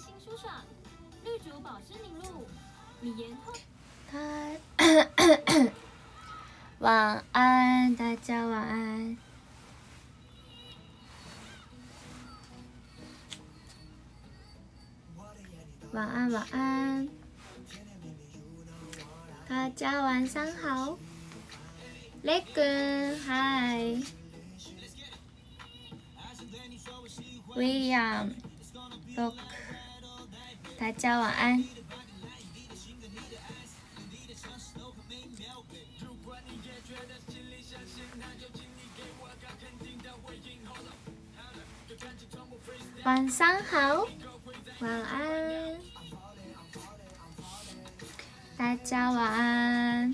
舒爽，绿竹保湿凝露，米盐透。 晚安，大家晚安。晚安，晚安，大家晚上好。雷根，嗨。William， Rock， 大家晚安。晚上好，晚安，大家晚安。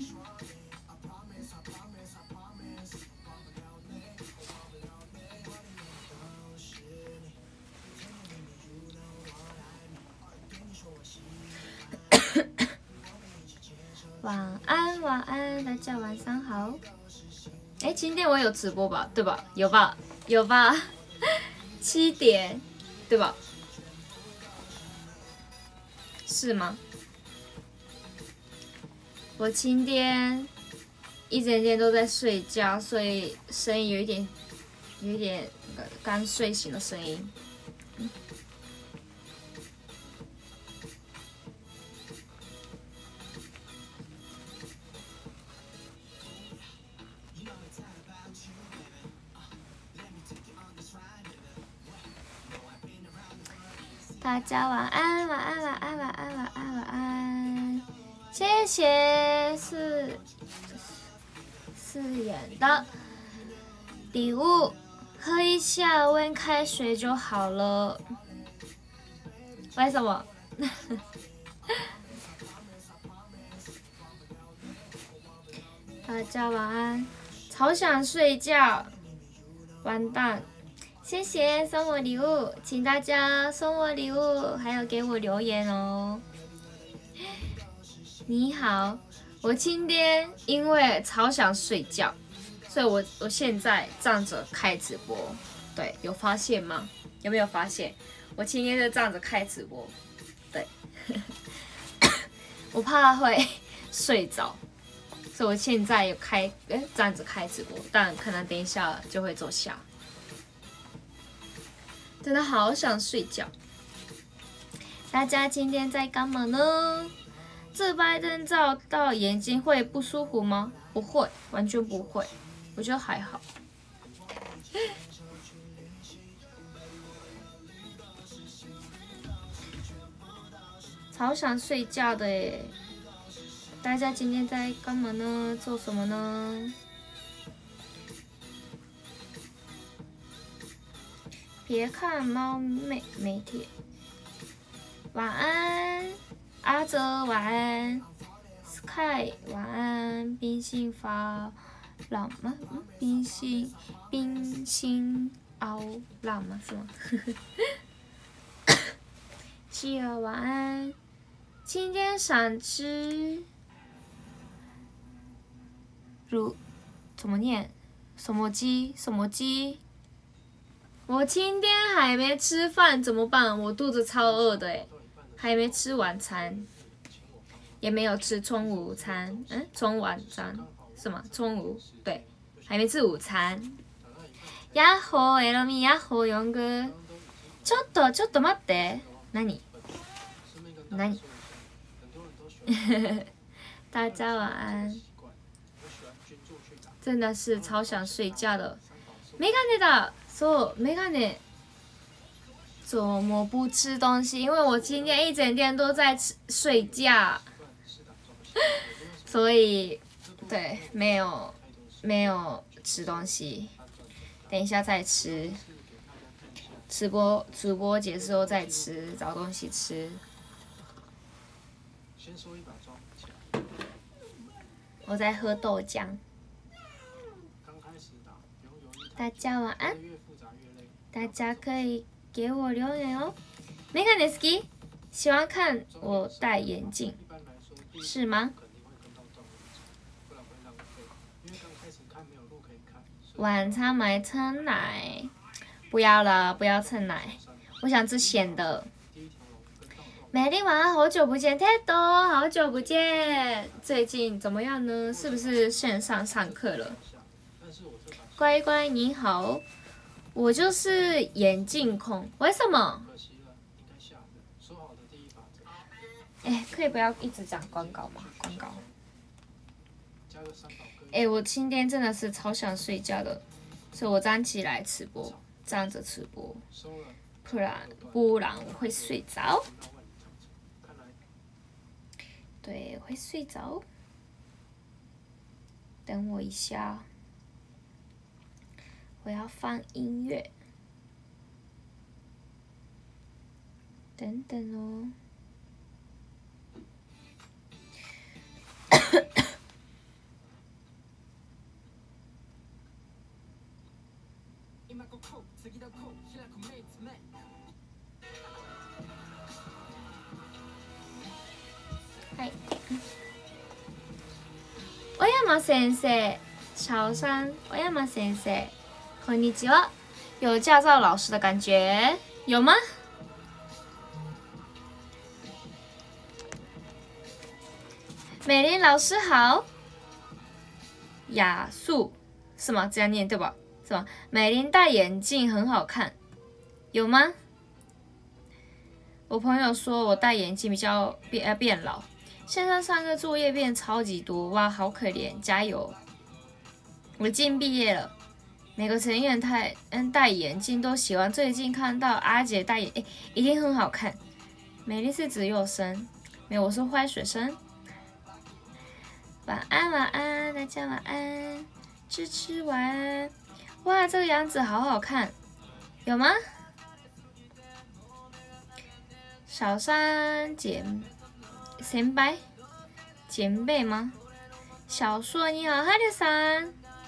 晚安，晚安，大家晚上好。哎，今天我有直播吧？对吧？有吧？有吧？7点，对吧？是吗？我今天一整天都在睡觉，所以声音有一点刚睡醒的声音。大家晚安，晚安，晚安，晚安，晚安，晚安。谢谢四眼的礼物，喝一下温开水就好了。为什么？大家晚安，超想睡觉，完蛋。谢谢送我礼物，请大家送我礼物，还有给我留言哦。你好，我今天因为超想睡觉，所以我现在站着开直播。对，有发现吗？有没有发现？我今天就站着开直播。对，我怕会睡着，所以我现在有站着开直播，但可能等一下就会坐下。真的好想睡觉。大家今天在干嘛呢？自拍灯照到眼睛会不舒服吗？不会，完全不会，我觉得还好。超想睡觉的耶！大家今天在干嘛呢？做什么呢？别看猫媒体。晚安，阿泽晚安 ，Sky 晚安，冰心发浪吗？冰心熬浪吗？是吗？希尔晚安，今天想吃怎么念？什么鸡？什么鸡？我今天还没吃饭怎么办？我肚子超饿的哎，还没吃晚餐，也没有吃中午餐，中晚餐是吗？中午对，还没吃午餐。やっほーエロミやっほーヨング。ちょっと待って。何？大家晚安。真的是超想睡觉的。メガネだ。そうメガネ。怎么不吃东西？因为我今天一整天都在睡觉，所以对没有吃东西。等一下再吃。直播结束后再吃，找东西吃。我在喝豆浆。大家晚安。大家可以给我留言哦。メガネ好き？喜欢看我戴眼镜，是吗？晚餐买称奶，不要了，不要称奶，我想吃咸的。 美丽晚安，好久不见 ，Ted，好久不见，最近怎么样呢？是不是线上上课了？乖乖你好，我就是眼镜控，为什么？哎，可以不要一直讲广告吗？广告。哎，我今天真的是超想睡觉的，所以我站起来直播，站着直播，不然我会睡着。对，会睡着。等我一下，我要放音乐。等等哦。はい。小山先生，小山，小山先生，こんにちは。有驾照老师的感觉，有吗？美玲老师好。雅素是吗？这样念对吧？是吗？美玲戴眼镜很好看，有吗？我朋友说我戴眼镜比较变老。线上上课作业变超级多，哇，好可怜，加油！我近毕业了，每个成员戴眼镜都喜欢。最近看到阿姐戴眼，一定很好看。美丽是只有生，没有，我是坏学生。晚安，晚安，大家晚安，吃晚安。哇，这个样子好好看，有吗？小山前辈，前辈吗？小硕你好，哈利桑。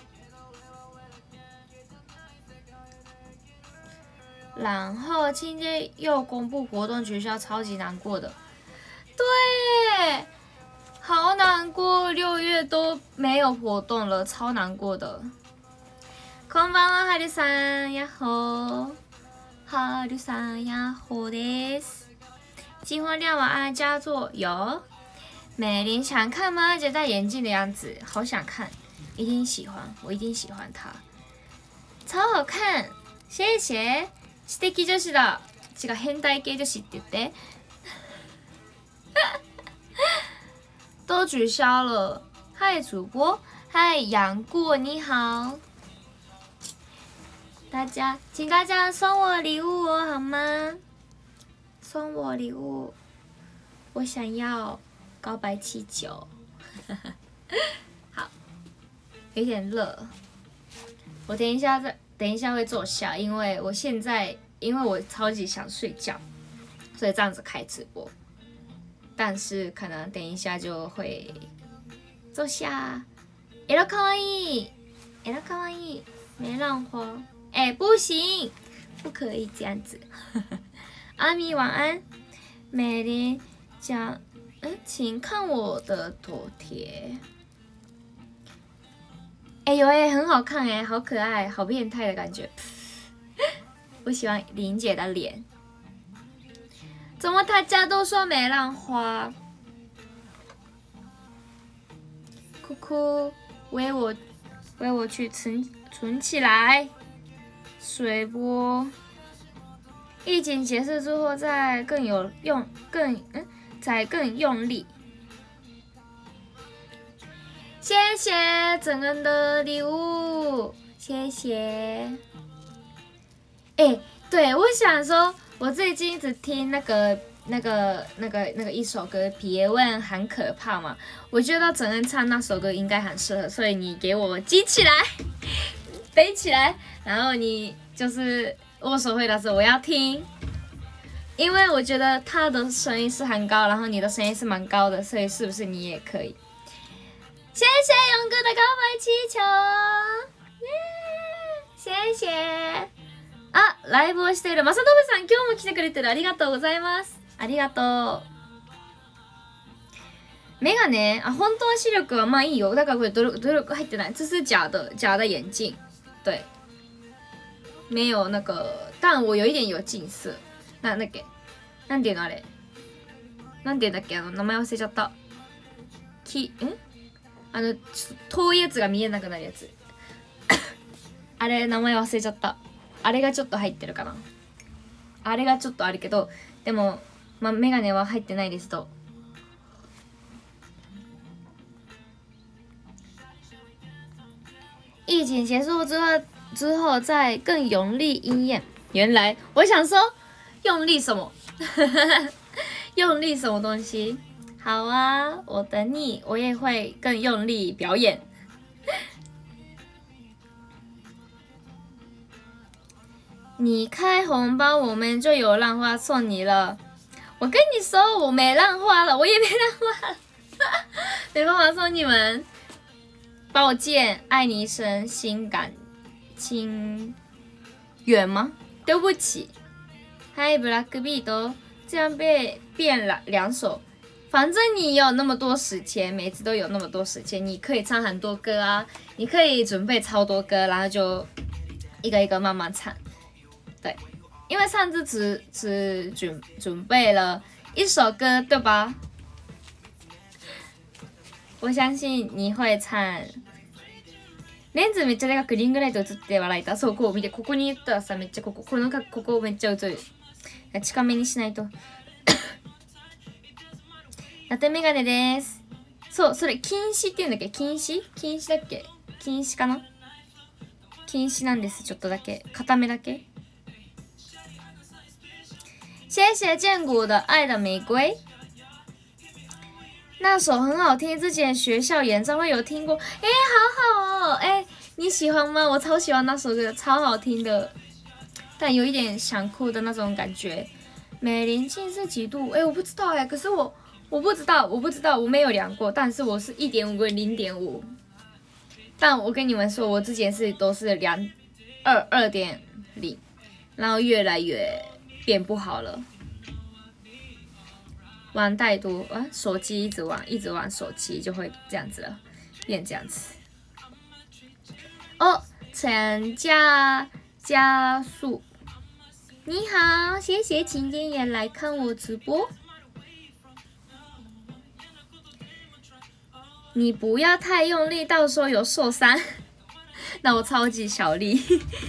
然后今天又公布活动，学校超级难过的。对，好难过，6月都没有活动了，超难过的。こんばんは、はるさん、やっほー。はるさん、やっほーです。金婚亮晚安，佳作有。美玲想看吗？而且戴眼镜的样子，好想看，一定喜欢，我一定喜欢她，超好看，谢谢。知的女子だ。違う、変態系女子って言って。都取消了。嗨，主播，嗨，杨过，你好。请大家送我礼物哦，好吗？送我礼物，我想要告白气球。好，有点热，我等一下会坐下，因为我超级想睡觉，所以这样子开直播。但是可能等一下就会坐下。エロ可愛い，エロ可愛い，没浪花。不行，不可以这样子。阿米晚安，美玲讲，请看我的头贴。有很好看好可爱，好变态的感觉。我喜欢玲姐的脸。怎么大家都说没浪花？哭哭，为我去存起来。水波。疫情结束之后再更用力。谢谢整人的礼物，谢谢。对，我想说，我最近一直听那个一首歌，别问很可怕嘛，我觉得整人唱那首歌应该很适合，所以你给我记起来，背起来，然后你就是握手会的时候我要听，因为我觉得他的声音是很高，然后你的声音是蛮高的，所以是不是你也可以？谢谢勇哥的告白气球，谢谢。ライブをしているまさとぶさん、今日も来てくれてる、ありがとうございます。ありがとう。メガネ本当は視力はまあいいよ。だからこれ努力入ってない。这是假的眼镜，对，没有那个，但我有一点有近视。那个なんていうのあれ？ なんて言うんだっけ、名前忘れちゃった。遠いやつが見えなくなるやつあれ名前忘れちゃった。あれがちょっと入ってるかな。あれがちょっとあるけど、でもメガネは入ってないですと。疫情结束之后再更用力鹰眼。原来我想说用力什么用力什么东西。好啊，我等你，我也会更用力表演。你开红包，我们就有浪花送你了。我跟你说，我没浪花了，我也没浪花了没办法送你们。抱歉，爱你一生，心甘情愿吗？对不起。嗨 ，Blackbeat，这样变了2首。反正你有那么多时间，每次都有那么多时间，你可以唱很多歌啊，你可以准备超多歌，然后就一个一个慢慢唱。对，因为上次只准备了1首歌，对吧？我相信你会唱。レンズめっちゃでかくリングライト映って笑えた。そう、こう見て、ここに言ったらさ、めっちゃここめっちゃ映る。近めにしないと。ラテメガネです。そう、それ禁止って言うんだっけ？禁止だっけ？禁止かな？禁止なんです。ちょっとだけ固めだけ。谢谢建谷的爱的玫瑰。那首很好听，之前学校演唱会有听过，好好哦，你喜欢吗？我超喜欢那首歌，超好听的，但有一点想哭的那种感觉。美林镜是几度？我不知道可是我不知道，我没有量过，但是我是1.5跟0.5。但我跟你们说，我之前都是2.0，然后越来越变不好了。玩太多手机一直玩手机就会这样子了，变这样子。陈加速，你好，谢谢今天也来看我直播。你不要太用力，到时候有受伤。那我超级小力。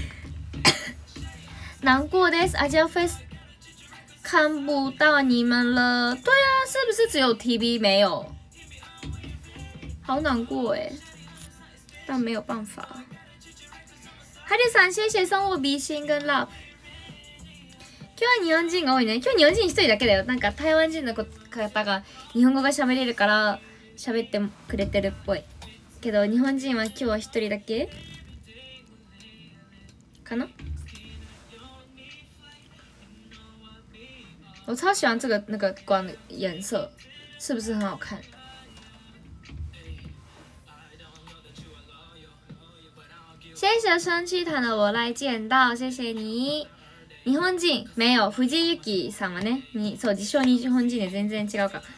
难过的是阿娇 face 看不到你们了。对啊，是不是只有 TV 没有？好难过但没有办法。ハリさん、谢谢送我比心跟 love。今日は日本人が多いね。今日日本人1人だけだよ。なんか台湾人の方が日本語が喋れるから喋ってくれてるっぽい。けど日本人は今日は1人だけかな。我超喜欢这个那个光的颜色，是不是很好看？谢谢生气团的我来见到，谢谢你。日本人没有藤幸さんはね、そう自称日本人で全然違うか。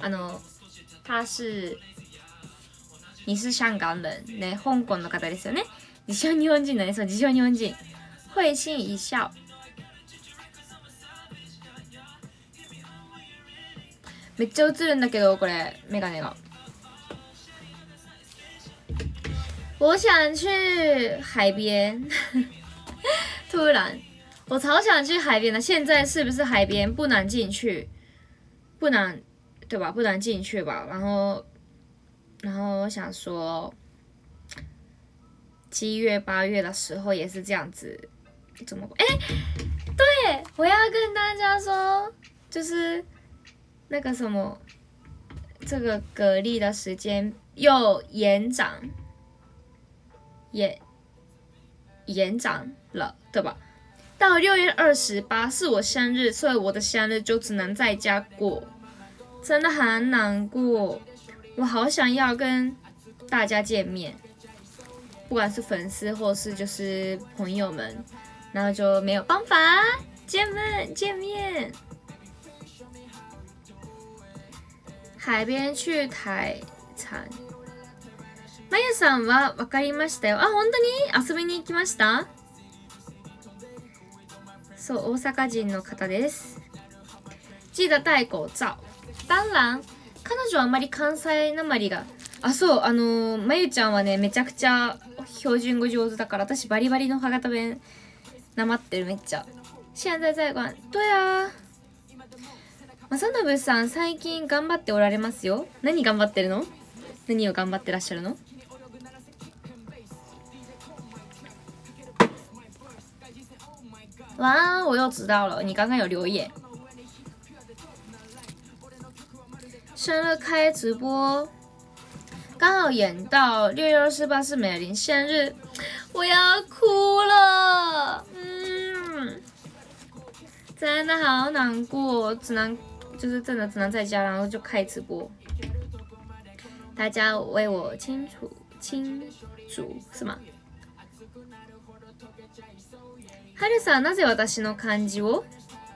你是香港人ね、香港の方ですよね。自称日本人だね、そう自称日本人。会心一笑。めっちゃ映るんだけどこれメガネが。我想去海边突然我超想去海边的。现在是不是海边不能进去？不能对吧？不能进去吧。然后我想说7月8月的时候也是这样子，怎么对，我要跟大家说，就是那个什么，这个隔离的时间又延长了，对吧？到6月28是我生日，所以我的生日就只能在家过，真的很难过。我好想要跟大家见面，不管是粉丝或是就是朋友们，然后就没有办法见面。海边去台餐。まゆさんは分かりましたよ。本当に遊びに行きました？そう、大阪人の方です。記得戴口罩。 当然彼女はあんまり関西なまりがそうまゆちゃんはねめちゃくちゃ標準語上手だから私バリバリの博多弁なまってるめっちゃ。現在在管对啊。正信さん最近頑張っておられますよ。何頑張ってるの？何を頑張ってらっしゃるの？哇，我又知道了，你刚刚有留言。生日开直播，刚好演到6月28是美玲生日，我要哭了，真的好难过，就是真的只能在家，然后就开直播，大家为我清楚是吗？はるさん，なぜ私の漢字を？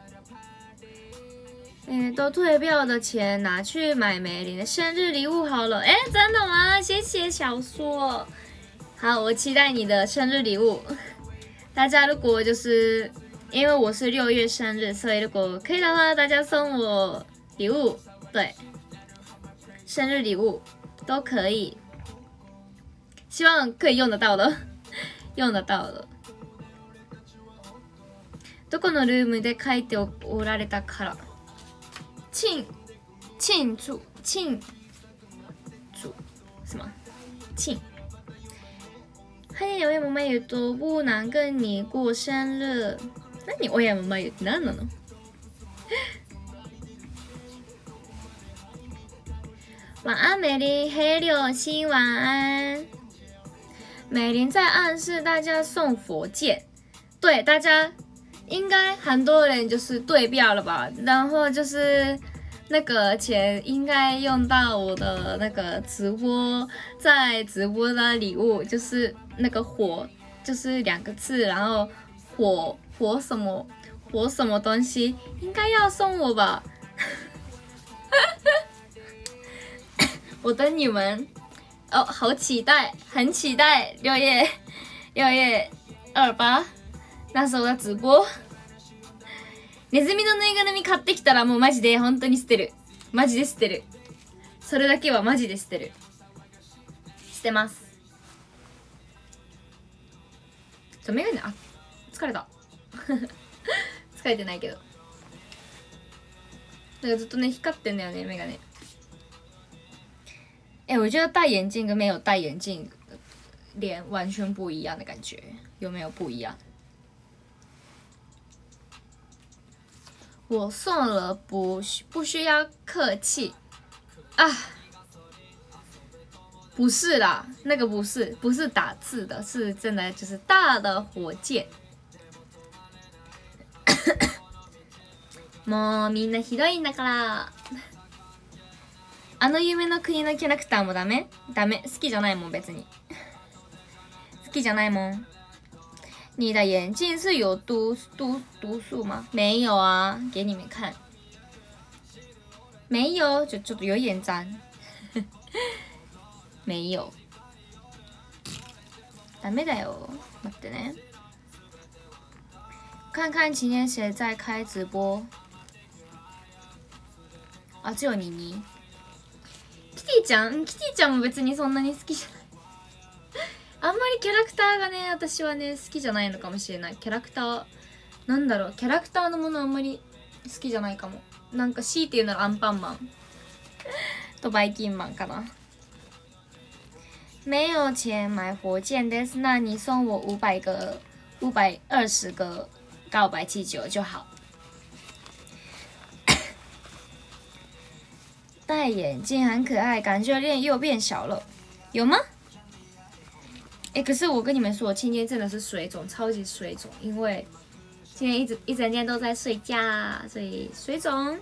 都退票的钱拿去买梅林的生日礼物好了。真的吗？谢谢小说。好，我期待你的生日礼物。大家如果就是因为我是6月生日，所以如果可以的话，大家送我礼物，对，生日礼物都可以，希望可以用得到的，用得到的。どこのルームで書いておられたから。庆祝是吗？还有親もまゆと不能跟你过生日。何親もまゆって何なの？晚安，美玲，黑柳星晚安。美玲在暗示大家送佛剑，对大家。应该很多人就是对标了吧，然后就是那个钱应该用到我的那个直播，在直播的礼物就是那个火，就是2个字，然后火什么东西，应该要送我吧。我等你们哦，好期待，很期待6月28。那時候が直播。ネズミのぬいぐるみ買ってきたらもうマジで本当に捨てる。マジで捨てる。それだけはマジで捨てる。捨てます。メガネ疲れた。疲れてないけど。なんかずっとね光ってんだよねメガネ。我觉得戴眼镜跟没有戴眼镜脸完全不一样的感觉，有没有不一样？我送了不需要客气啊，不是啦，那个不是打字的，是真的就是大的火箭。もうみんなひどいんだから。夢の国のキャラクターもダメ？好きじゃないもん別に。好きじゃないもん。你的眼镜是有度数吗？没有啊，给你们看。没有，ちょっと有点脏。没有。ダメだよ。待ってね。看看今天谁在开直播。只有妮妮。キティちゃんも別にそんなに好きじゃない。あんまりキャラクターがね私はね好きじゃないのかもしれない。キャラクターなんだろう、キャラクターのものあんまり好きじゃないかも。なんか強いて言うならアンパンマンとバイキンマンかな。没有钱买火箭です。那你送我520个告白气球就好。戴眼镜很可爱，感觉脸又变小了，有吗？可是我跟你们说，我今天真的是水肿，超级水肿，因为今天一整天都在睡觉，所以水肿。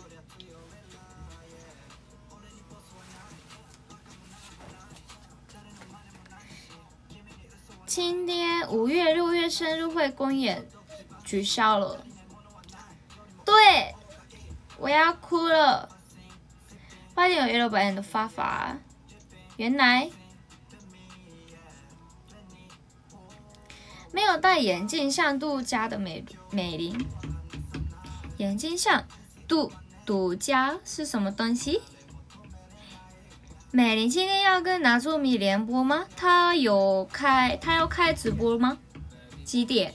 今天5月、6月生日会公演取消了，对，我要哭了。8点有600元的发法，原来。没有戴眼镜像杜家的美玲，眼睛像杜独家是什么东西？美玲今天要跟拿住米联播吗？他要开直播吗？几点？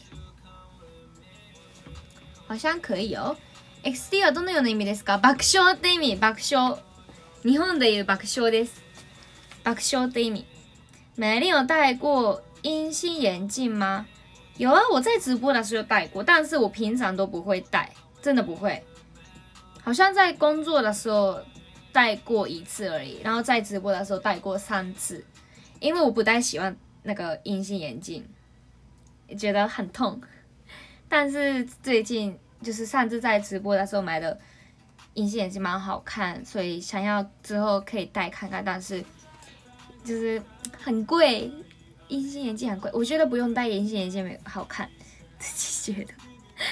好像可以哦。XD はどのような意味ですか？爆笑って意味。爆笑。日本でいう爆笑です。爆笑って意味。美玲有戴过隐形眼镜吗？有啊，我在直播的时候戴过，但是我平常都不会戴，真的不会。好像在工作的时候戴过一次而已，然后在直播的时候戴过3次，因为我不太喜欢那个隐形眼镜，觉得很痛。但是最近就是上次在直播的时候买的隐形眼镜蛮好看，所以想要之后可以戴看看，但是就是很贵。隐形眼镜很贵，我觉得不用戴隐形眼镜没好看，自己觉得。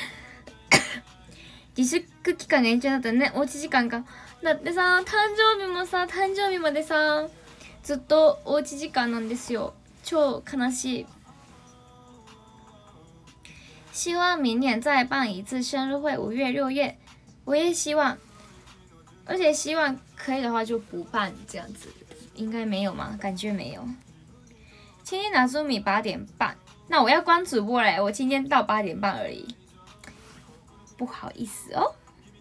自粛期間が延長だったね。おうち時間が。だってさ、誕生日もさ、誕生日までさ、ずっとおうち時間なんですよ。超悲しい。希望明年再办一次生日会，5月、6月。我也希望，而且希望可以的话就不办这样子。应该没有吗？感觉没有。今天拿出米8点半，那我要关直播嘞，我今天到8点半而已，不好意思哦。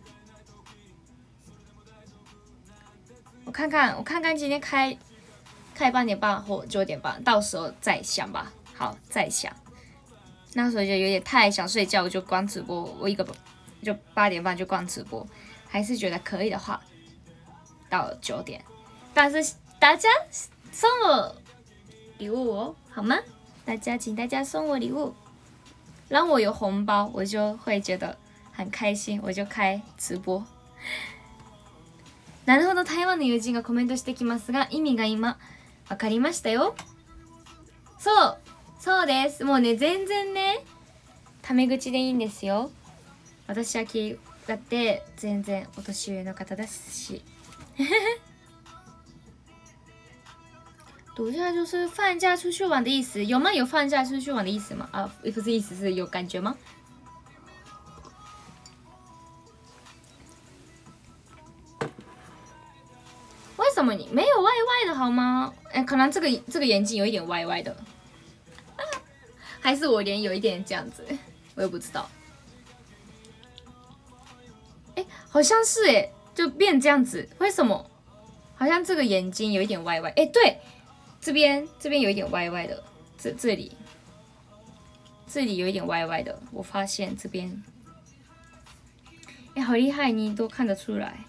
我看看今天开8点半或9点半，到时候再想吧。好，再想。那时候就有点太想睡觉，我就关直播，我就8点半就关直播，还是觉得可以的话，到9点。但是大家送我礼物哦，好吗？请大家送我礼物，让我有红包，我就会觉得很开心，我就开直播。なるほど、台湾の友人がコメントしてきますが、意味が今わかりましたよ。そうです。もうね、全然ね、タメ口でいいんですよ。私は気だって全然お年上の方ですし。度假就是放假出去玩的意思，有吗？有放假出去玩的意思吗？啊，不是意思，是有感觉吗？为什么你没有歪歪的好吗？可能这个眼睛有一点歪歪的，还是我脸有一点这样子，我也不知道。好像是就变这样子，为什么？好像这个眼睛有一点歪歪，对。这边有一点歪歪的，这里有一点歪歪的，我发现这边，好厉害，你都看得出来，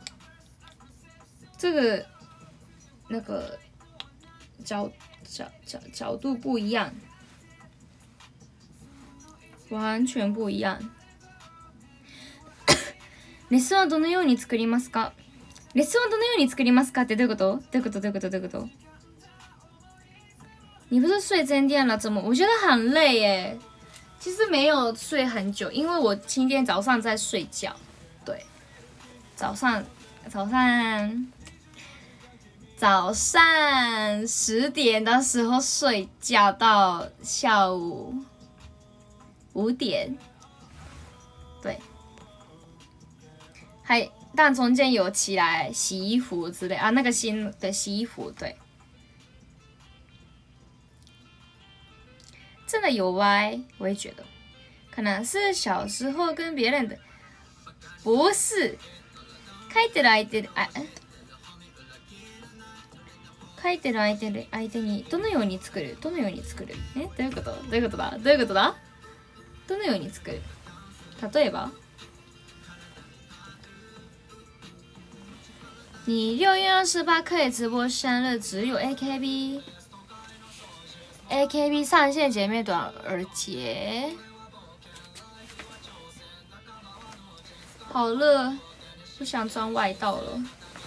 这个那个角度不一样，完全不一样。レッスンはどのように作りますか？レッスンはどのように作りますかってどういうこと？どういうこと？你不是睡10点了？怎么？我觉得很累耶。其实没有睡很久，因为我今天早上在睡觉。对，早上10点的时候睡觉到下午5点。对，但中间有起来洗衣服之类啊，那个新的洗衣服，对。真的有歪，我也觉得，可能是小时候跟别人的，不是，書いてる相手にどのように作る？どのように作る？どういうことだ？どのように作る？例えば，你6月28可以直播生日，只有 AKB 上线姐妹短儿节，好热，不想穿外套了。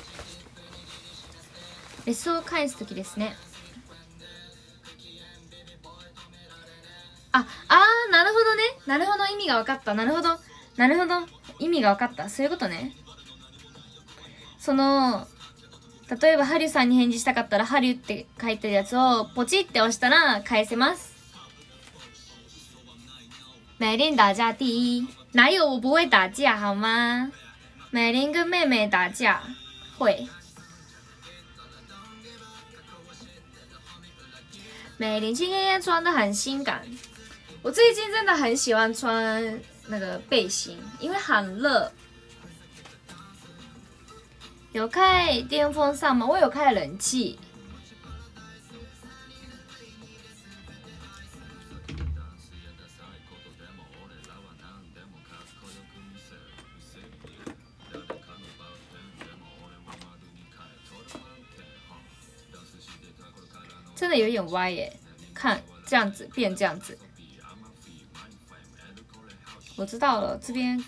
レッスンを返す時ですね。なるほどね。なるほど、意味が分かった。なるほど、意味が分かった。そういうことね。例えばハリュさんに返事したかったらハリュって書いてるやつをポチって押したら返せます。美令打架第一，哪有我不会打架好吗？ 美玲跟妹妹打架会。美玲今天穿的很性感，我最近真的很喜欢穿那个背心，因为很热。有开电风扇吗？我有开冷气。真的有点歪耶，看这样子变这样子，我知道了，这边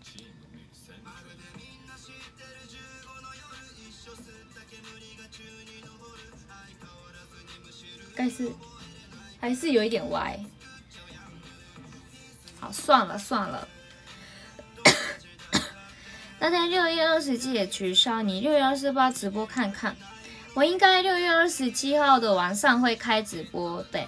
该是还是有一点歪，好，算了算了。那天6月27也取消，你6月28直播看看。我应该6月27号的晚上会开直播，对。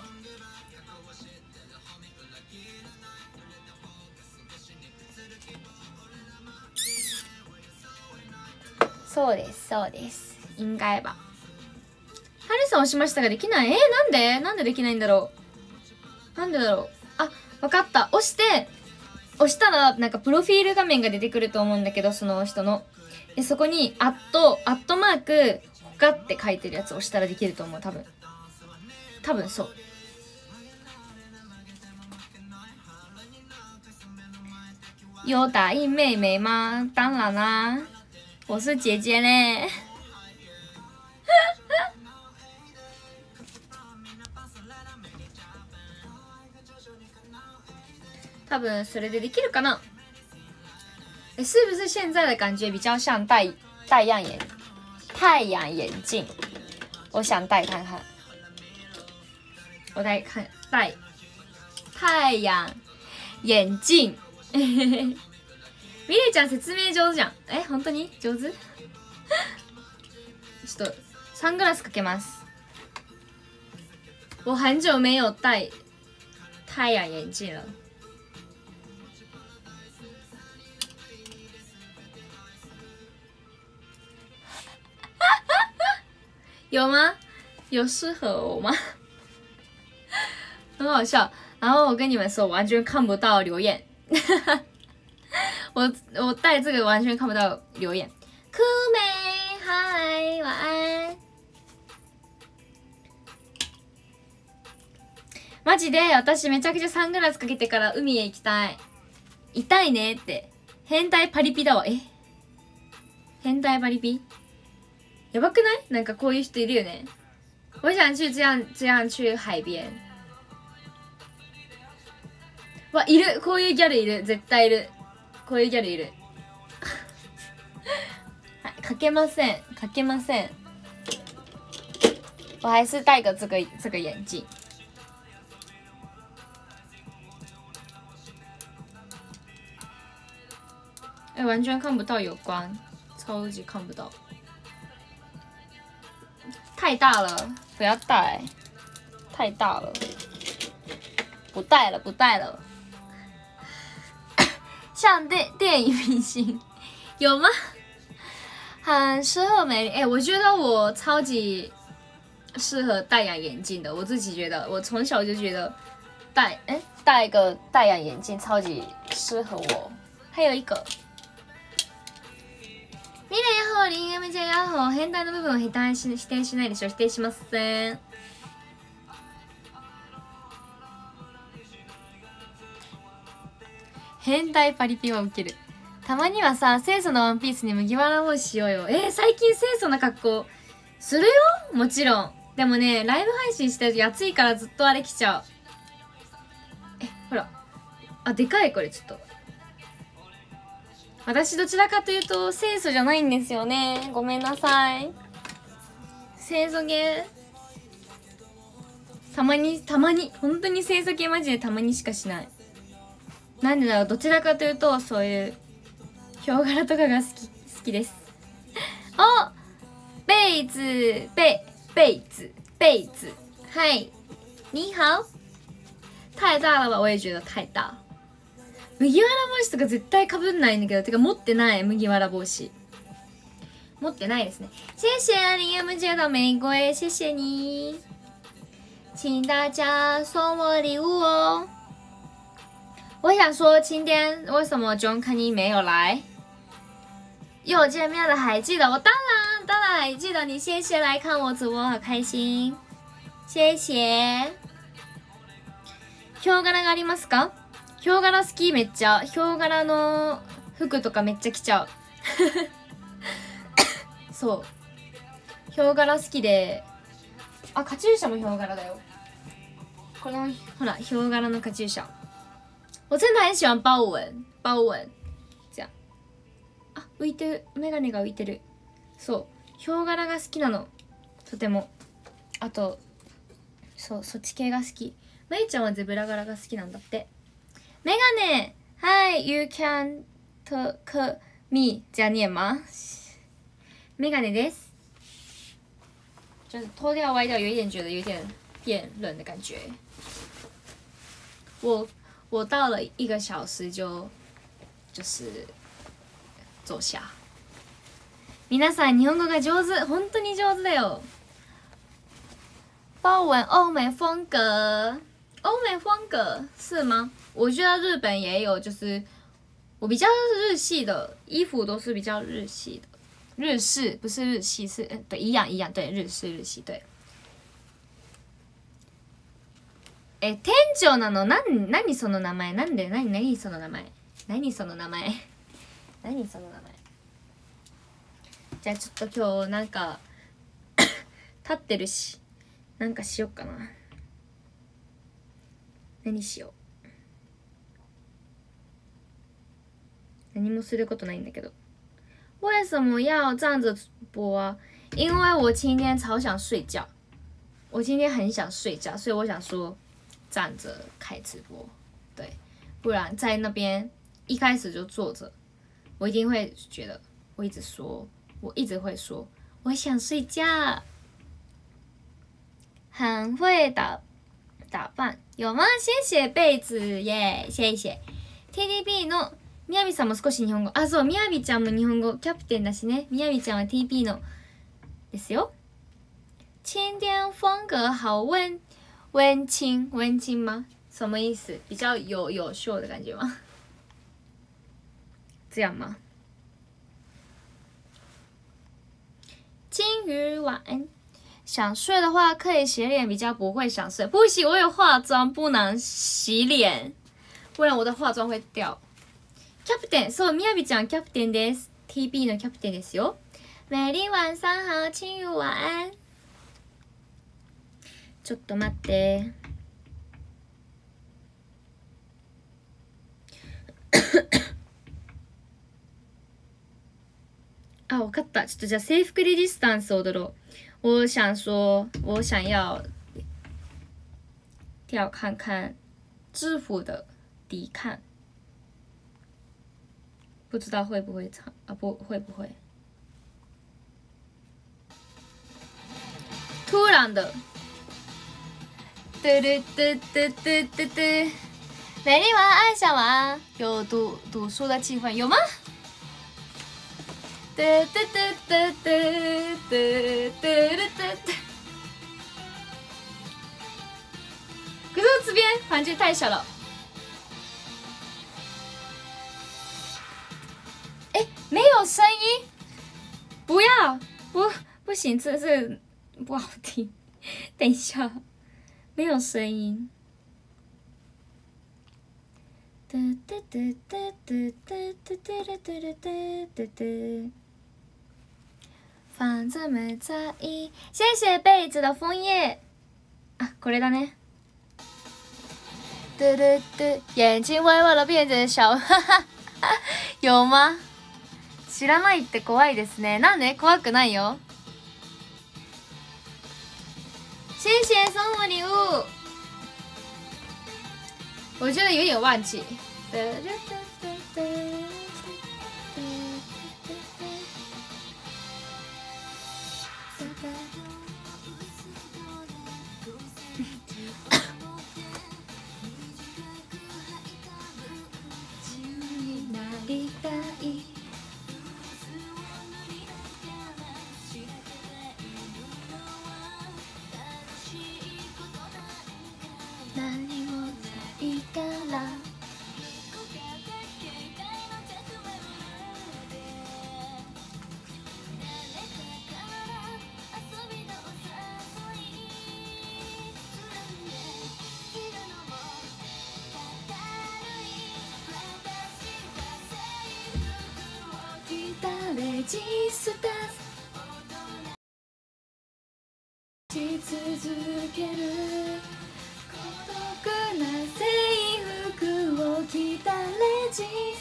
そうです、そうです。应该吧。ハリさん押しましたができない？なんでできないんだろう。なんでだろう。あ、わかった。押したらなんかプロフィール画面が出てくると思うんだけど、その人の。でそこにアットマーク他って書いてるやつを押したらできると思う、多分そう。有打印妹妹吗？当然啦，我是姐姐嘞。多分それでできるかな？是不是现在的感觉比较像太阳眼镜？我想戴看看。我戴太阳眼镜。ミレちゃん説明上手じゃん。本当に上手？ちょっとサングラスかけます。我很久没有戴太阳眼镜了。有吗？有适合我吗？很好笑。然后我跟你们说，我完全看不到留言。我戴这个完全看不到留言。酷美，嗨，晚安。マジで私めちゃくちゃサングラスかけてから海へ行きたい。痛いねって。変態パリピだわ。変態パリピ？やばくない？なんかこういう人いるよね。我想去这样去海边。わ、いる。こういうギャルいる。絶対いる。こういうギャルいる。かけません。我还是戴个这个眼镜。完全看不到有光，超级看不到。太大了，不要戴，太大了，不戴了。像电影明星有吗？很适合美玲。我觉得我超级适合戴阳眼镜的，我自己觉得，我从小就觉得戴一个戴阳眼镜超级适合我。还有一个。ミレヤホーリングメジャーヤホー変態の部分を否定しないでしょ。否定しません。変態パリピはウケる。たまにはさ、清楚なワンピースに麦わら帽子しようよ。最近清楚な格好するよ、もちろん。でもね、ライブ配信してると暑いからずっとあれ着ちゃう。ほら、でかいこれちょっと。私どちらかというと清楚じゃないんですよね。ごめんなさい。清楚系たまに本当に清楚系マジでたまにしかしない。なんでだろう。どちらかというとそういうヒョウ柄とかが好きです。ベイズはい。你好。太大了吧？我也觉得太大。 麦わら帽子とか絶対かぶんないんだけど、てか持ってない麦わら帽子。持ってないですね。谢谢林木姐的玫瑰，谢谢你，请大家送我礼物哦。我想说，今天为什么 John Kenny 没有来？又见面了，还记得我？当然还记得你，谢谢来看我直播，好开心，谢谢。ヒョウ柄がありますか？ヒョウ柄好き、めっちゃ。ヒョウ柄の服とかめっちゃ着ちゃう。そう。ヒョウ柄好きで、あ、カチューシャもヒョウ柄だよ。この、ほら、ヒョウ柄のカチューシャ。我真的很喜欢包纹。这样。あ、浮いてる。メガネが浮いてる。そう。ヒョウ柄が好きなの。とても。あと、そう、そっち系が好き。まいちゃんはゼブラ柄が好きなんだって。メガネはい、you can talk me じゃ念吗？メガネです。就是脱掉歪掉，有一点觉得有点变冷的感觉。我到了1个小时就是坐下。皆さん日本語が上手，本当に上手だよ。包纹欧美风格，欧美风格是吗？我觉得日本也有，就是我比较日系的衣服都是比较日系的。日式不是日系，是对一样，对日式日系对。店長なの？何その名前？なんで何その名前？何その名前？じゃあちょっと今日なんか立ってるし、なんかしよっかな。何しよう？何もすることないんだけど。为什么要站着播啊？因为我今天超想睡觉，我今天很想睡觉，所以我想说站着开直播，对，不然在那边一开始就坐着，我一定会觉得我一直会说我想睡觉。很会打扮有吗？谢谢被子耶，谢谢 TDP のみやびさんも少し日本語。あ、そう、みやびちゃんも日本語キャプテンだしね。みやびちゃんは TP のですよ。今天风格好温馨吗？什么意思？比较有秀的感觉吗？这样吗？金鱼晚安。想睡的话可以洗脸，比较不会想睡。不行，我有化妆，不能洗脸，不然我的化妆会掉。キャプテン、そう、みやびちゃんキャプテンです。TP のキャプテンですよ。美丽晚上好，金鱼晚安。ちょっと待って。あ、わかった。ちょっとじゃあ制服レジスタンス踊ろう。我想说，我想要跳看看制服的抵抗。不知道会不会唱啊？会不会？突然的，嘟嘟嘟嘟嘟嘟嘟，美丽晚安，小晚有读书的气氛有吗？嘟嘟嘟嘟嘟嘟嘟嘟嘟。可是这边环境太小了。没有声音，不要，不行，这不好听。等一下，没有声音。反正没在意。谢谢被子的枫叶。啊，これだね。眼睛微微的变成小，哈哈，有吗？知らないって怖いですね。なんで？怖くないよ。谢谢送我礼物。我觉得有点忘记。 レジスタし続ける孤独な制服を着たレジ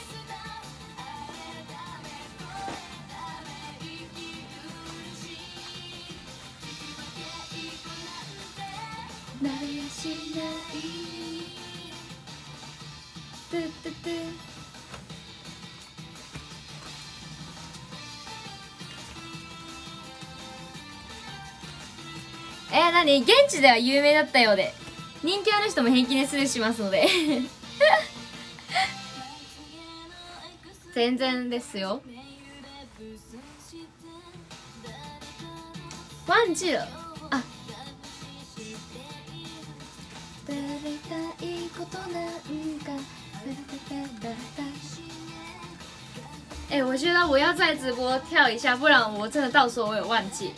慣れやしないトゥトゥトゥ何現地では有名だったようで人気ある人も平気でスルーしますので全然ですよ。忘记了あ我觉得我要在直播跳一下，不然我真的到时候我有忘记。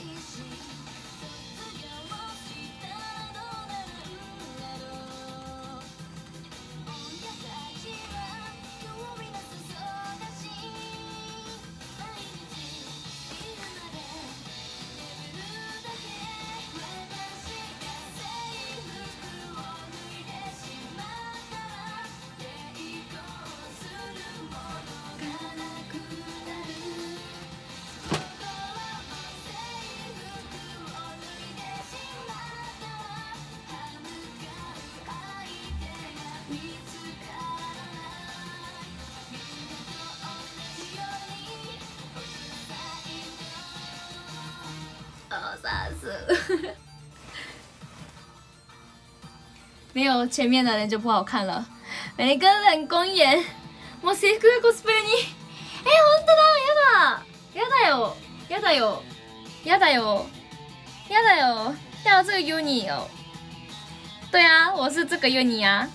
没有前面的人就不好看了。每个人公演，もう制服がコスプレに。本当だ、やだよ、やだよ、やだよ、やだよ，要这个 uni 哦。对啊，我是这个 uni 啊。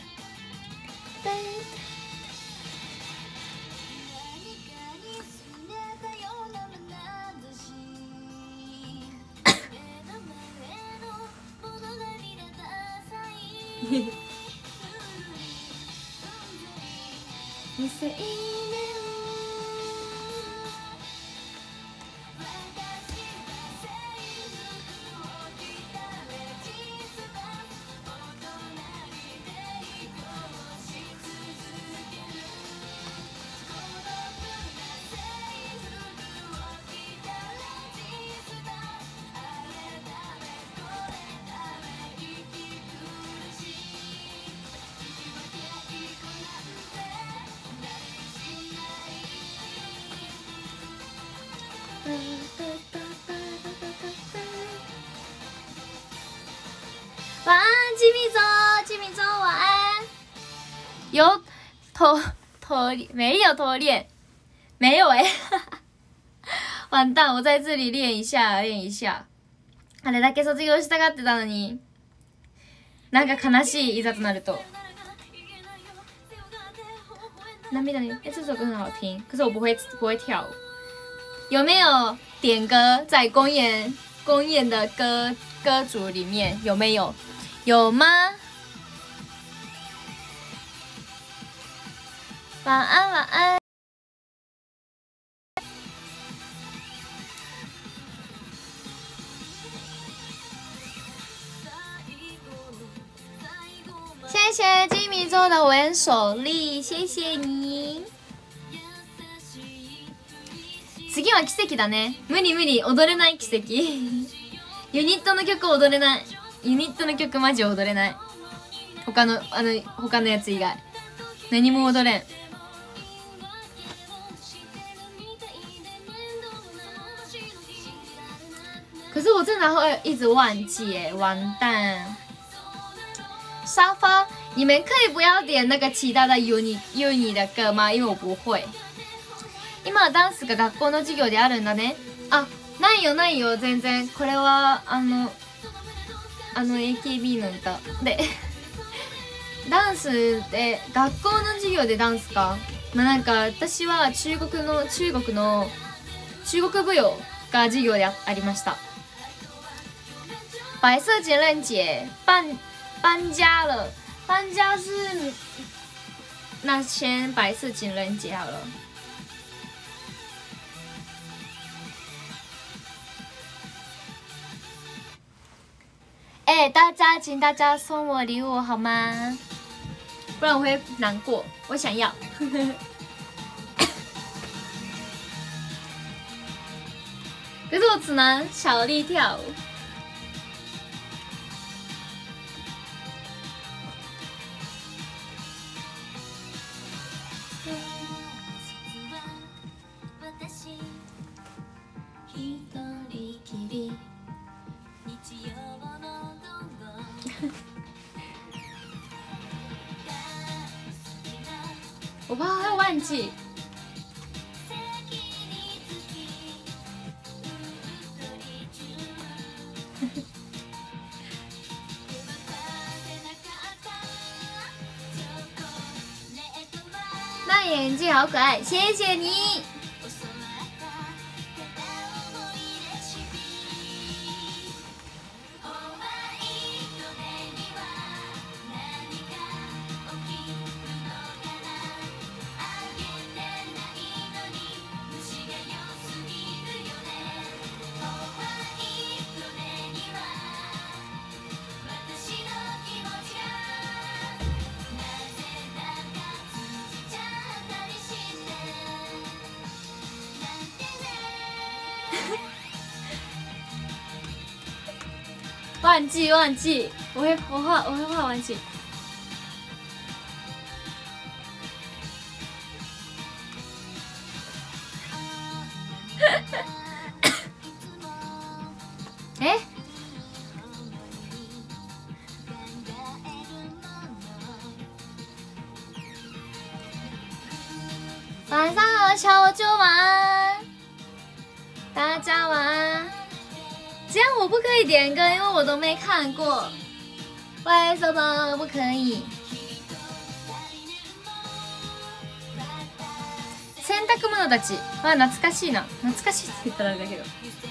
晚安，吉米周，吉米周，晚安。有没有脱练？没有完蛋，我在这里练一下，练一下。あれだけ卒業したがってたのに、なんか悲しいいざとなると。涙你这首歌很好听，可是我不会跳舞。有没有点歌在公演的歌组里面？有没有？有吗？晚安，晚安。谢谢金米周的文手力，谢谢你。次は奇跡だね。無理踊れない奇跡ユニットの曲踊れない。ユニットの曲マジ踊れない。他のやつ以外何も踊れん。可是我真的会一直忘记完蛋。沙发，你们可以不要点那个其他的 uni 的歌吗？因为我不会。今はダンスが学校の授業であるんだね。あ、ないよ全然。これはAKB の歌でダンスで学校の授業でダンスか。なんか私は中国舞踊が授業でありました。白色情人节搬家了，搬家是那先白色情人节好了。 对大家，请大家送我礼物好吗？不然我会难过。我想要。可是我只能小力跳舞。我怕会忘记。那眼睛好可爱，谢谢你。忘记，我会怕忘记。哎，晚上好，小酒晚安，大家晚安。这样我不可以点歌，因为我都没看过。为什么不可以？洗濯物たちは懐かしいな。懐かしいって言ったらあれだけど。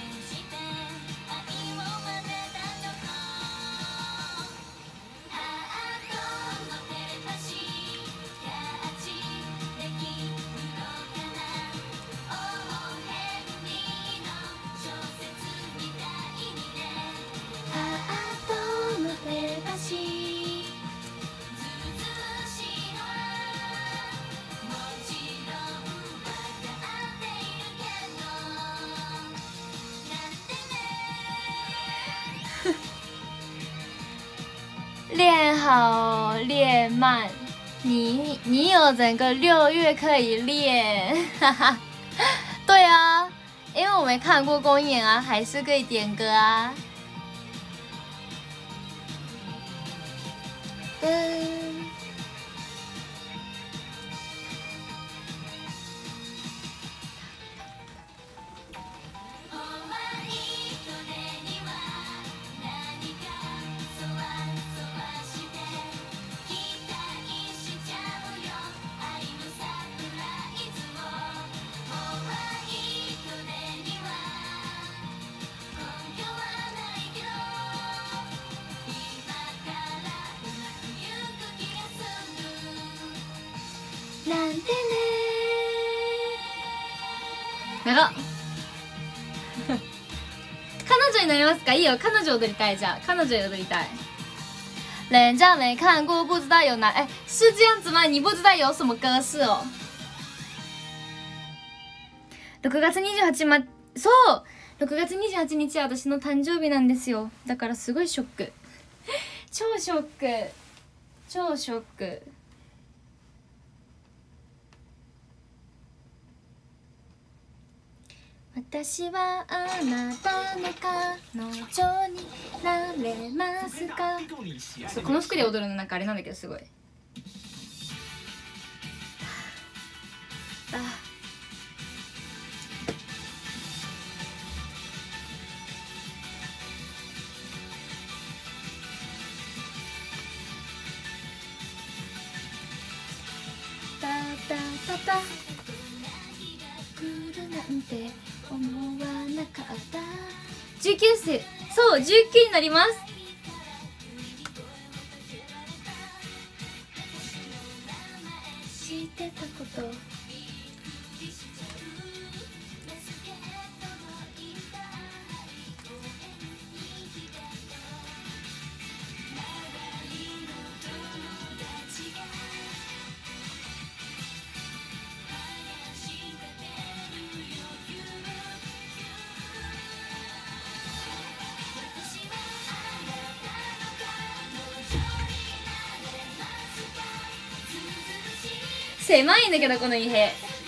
练好练慢，你有整个6月可以练，哈哈。对啊，因为我没看过公演啊，还是可以点歌啊。なんてね長っ彼女になりますか？いいよ，彼女踊りたい。じゃあ彼女踊りたい。人家没看过，不知道有哪哎，是这样子吗？你不知道有什么歌是哦。6月28日、そう6月28日は私の誕生日なんですよ。だからすごいショック超ショック超ショック。私はあなたの彼女になれますか。この服で踊るのなんかあれなんだけどすごい。タタタタ来るなんて思わなかった。19歳、そう19になります。知ってたこと。 狭いんだけどこの家。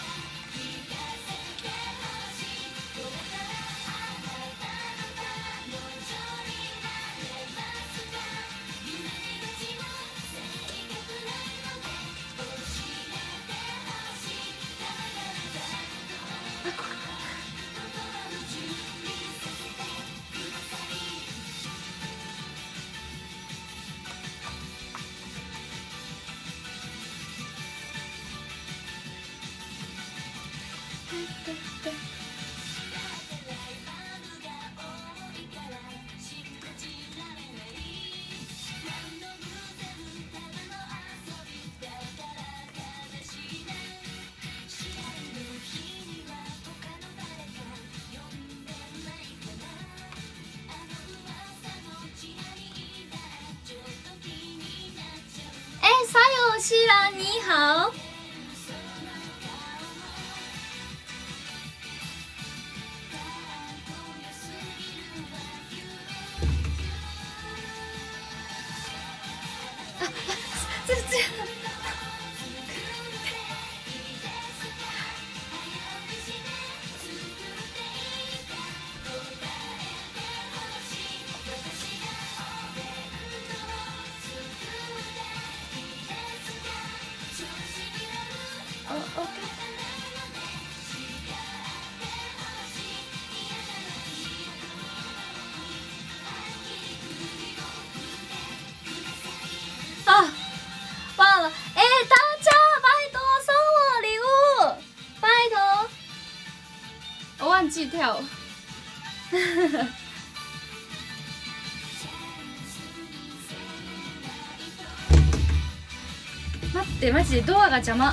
沙友西兰你好。啊，忘了，哎，大家拜托送我礼物，拜托，我忘记跳。待って、マジでドアが邪魔。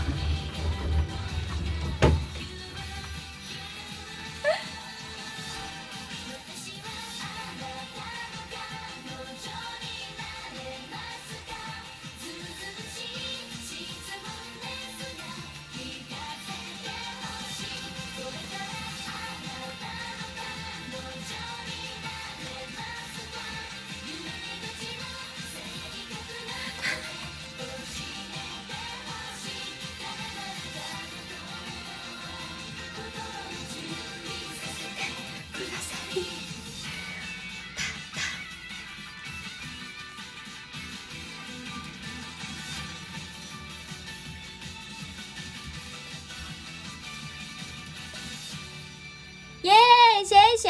耶，谢谢，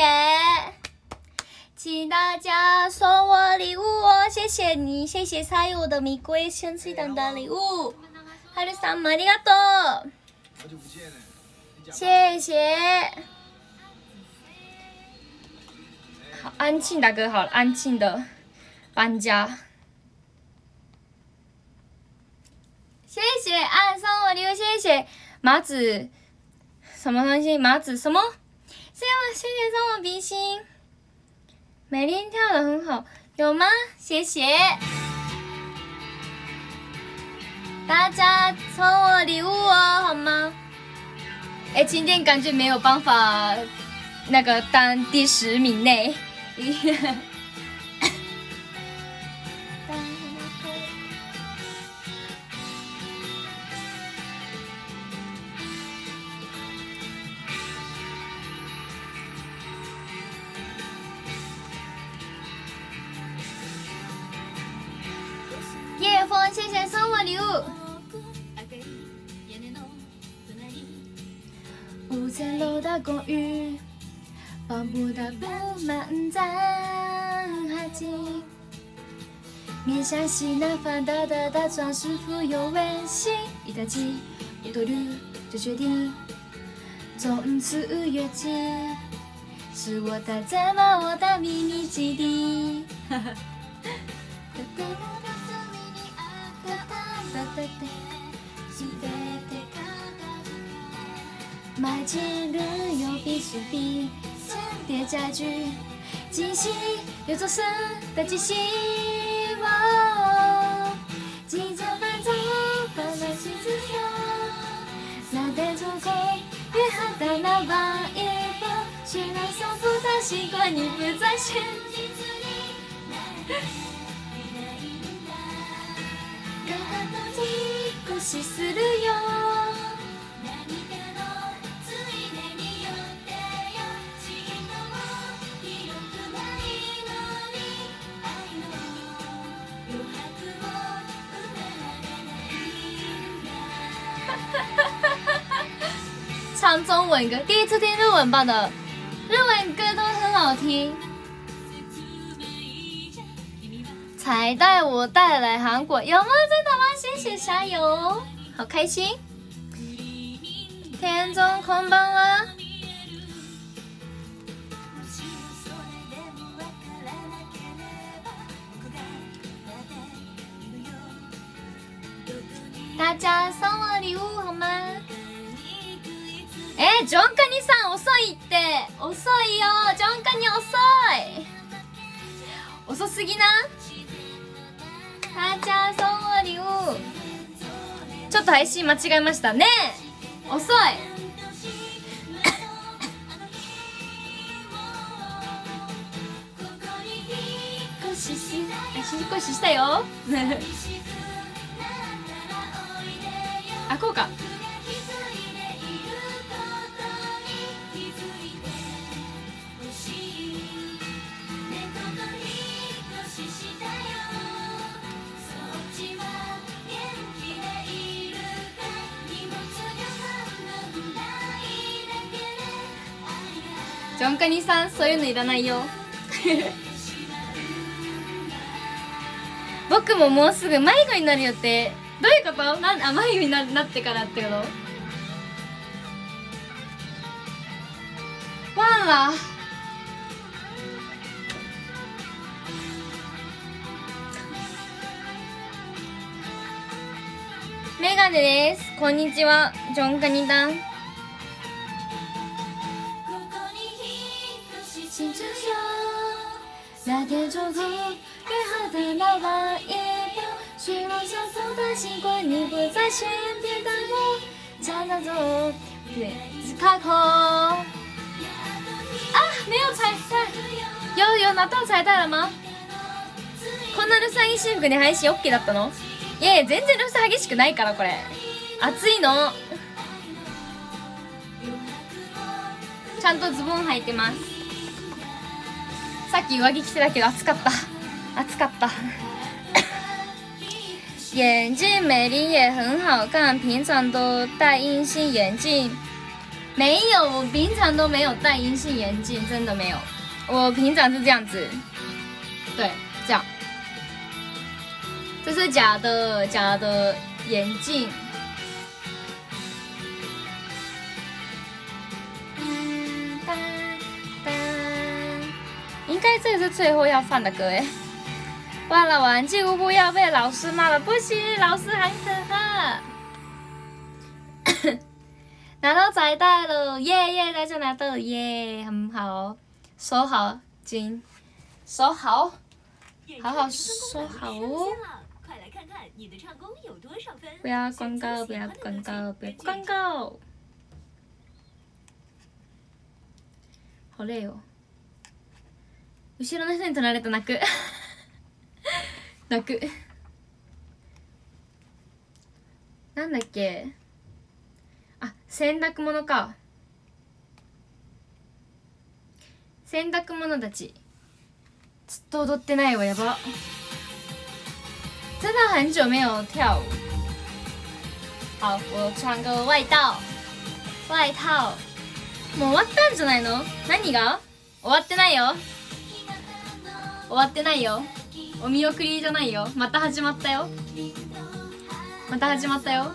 请大家送我礼物哦，谢谢你，谢谢沙友的玫瑰生气党的礼物，哈鲁さんありがとう，谢谢。好，安庆大哥好了，安庆的搬家，谢谢啊，送我礼物，谢谢麻子，什么东西？麻子什么？谢谢送我比心，美丽跳得很好，有吗？谢谢，大家送我礼物哦，好吗？哎，今天感觉没有办法那个当第10名内。叶枫，谢谢送我礼物。五层楼的公寓，保姆的不满在海景。面向西南方大的大床是富有温馨。一打击，不多虑就决定，从此约定，是我待在了我的秘密基地。买进旅游必需品，间谍家具，惊喜有做生的惊喜。即将搬走，搬来去自由，那带着口约好的那晚一步，虽然松不的习惯你不在身。 しするよ。唱中文歌，第一次听日文版的，日文歌都很好听。才带我带来韩国，有吗？真的吗？谢谢加油，好开心。田中こんばんは。大家送我礼物好吗？ジョンカニさん遅いって、遅いよ、ジョンカニ遅い、遅すぎな。大家送我礼物。ちょっと配信間違えましたね。遅い。引っ越ししたよ。あ、こうか。ジョンカニさん、そういうのいらないよ。僕ももうすぐ迷子になる予定。どういうこと？あ、迷子になってからってこと？ワンラメガネです。こんにちは、ジョンカニだ。那天中途约好的老王爷包，水落相送的习惯你不在身边的我，加那种对卡口啊，没有彩蛋，有拿到彩蛋了吗？こんなルサギ私服で配信 OK だったの？いやいや、全然ルサ激しくないからこれ。暑いの。ちゃんとズボン履いてます。さっき上着着てたけど暑かった暑かった眼镜美丽也很好看，平常都戴隐形眼镜。没有，我平常都没有戴隐形眼镜，真的没有。我平常是这样子，对，这样。这是假的眼镜。应该这个是最后要放的歌哎。忘了玩具姑姑要被老师骂了，不行，老师很可怕。拿到彩带了，耶耶，大家拿到了耶，很好，收好金，收好，好好收好哦。不要广告，不要广告，不要广告。好累哦。後ろの人に取られた、泣く泣く。なんだっけ、あ、洗濯物か。洗濯物たちずっと踊ってないわ、やば。真的很久没有跳舞。好，我穿个外套。もう終わったんじゃないの？何が？終わってないよ。終わってないよ。お見送りじゃないよ。また始まったよ。また始まったよ。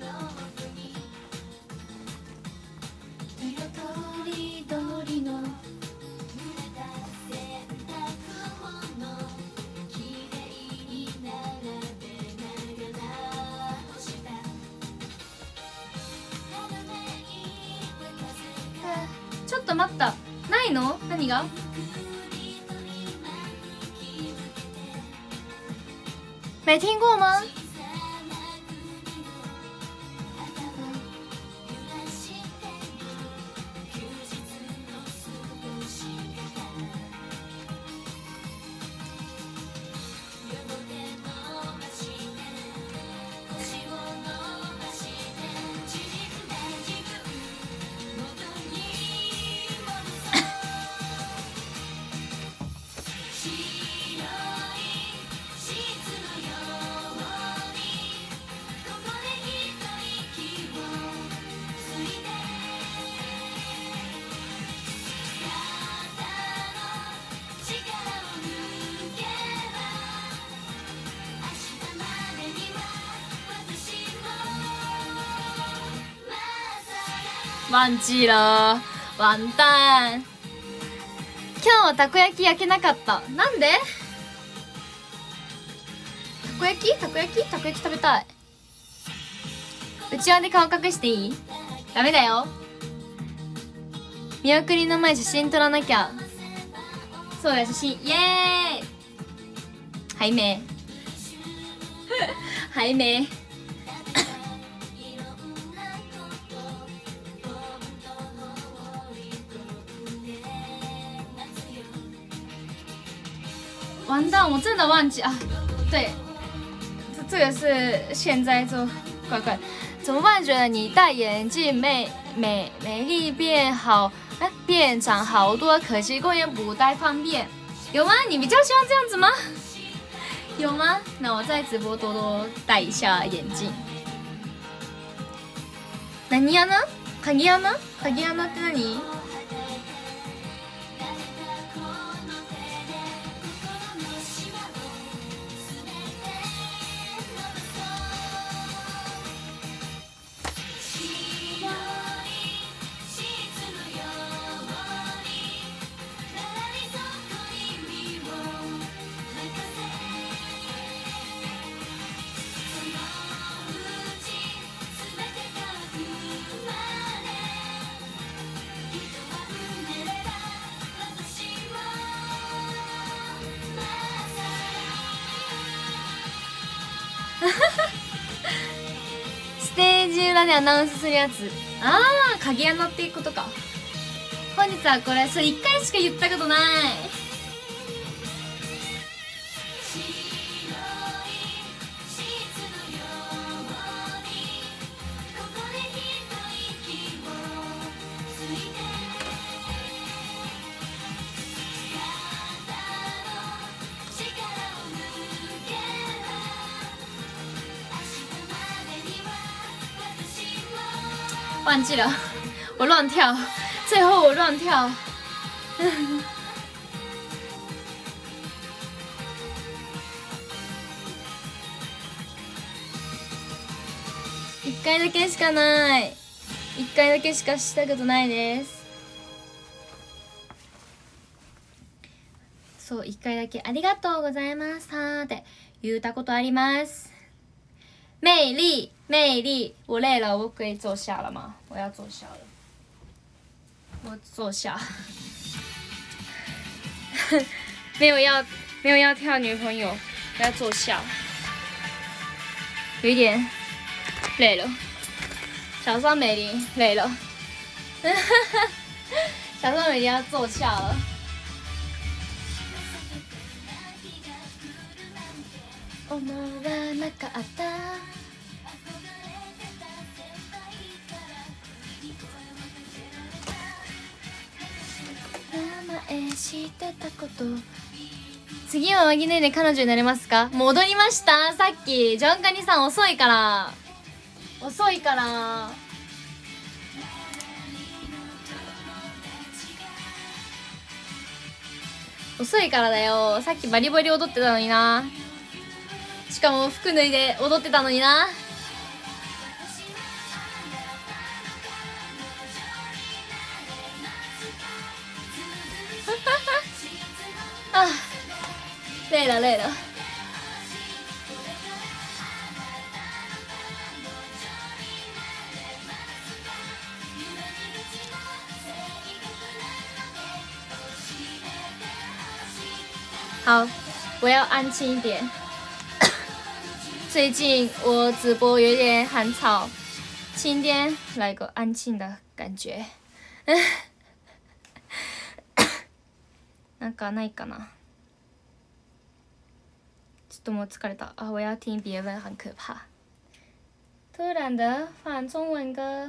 ちょっと待った。ないの？何が？没听过吗？ 忘記了完蛋。今日はたこ焼き焼けなかった。なんで？たこ焼き食べたい。うちわで顔隠していい？ダメだよ。見送りの前写真撮らなきゃ。そうだ、写真。イエーイ。はいめはいめ完蛋，我真的忘记啊！对，这个是现在就怪怪，怎么办？觉得你戴眼镜美丽变好，哎，变长好多，可惜公园不太方便。有吗？你比较喜欢这样子吗？有吗？那我在直播多多戴一下眼镜。何穴？鍵穴？鍵穴って何？ステージ裏でアナウンスするやつ。ああ、鍵穴っていうことか。本日はこれそれ1回しか言ったことない。忘记了，我乱跳，最后我乱跳。1回だけしかない。1回だけしかしたことないです。そう、1回だけありがとうございましたって言ったことあります。魅力，魅力！我累了，我可以坐下了吗？我要坐下了，我坐下。没有要跳女朋友，我要坐下。有一点累了，小桑美玲累了，小桑美玲要坐下了。思わなかった。知ってたこと。次は紛れで彼女になれますか？戻りました。さっきジョンカニさん遅いからだよ。さっきバリバリ踊ってたのにな。しかも服脱いで踊ってたのにな。啊，累了。好，我要安静一点。最近我直播有点很吵，今天来个安静的感觉。なんかないかな。ちょっともう疲れた。啊，我要听别人很可怕。突然的放中文歌。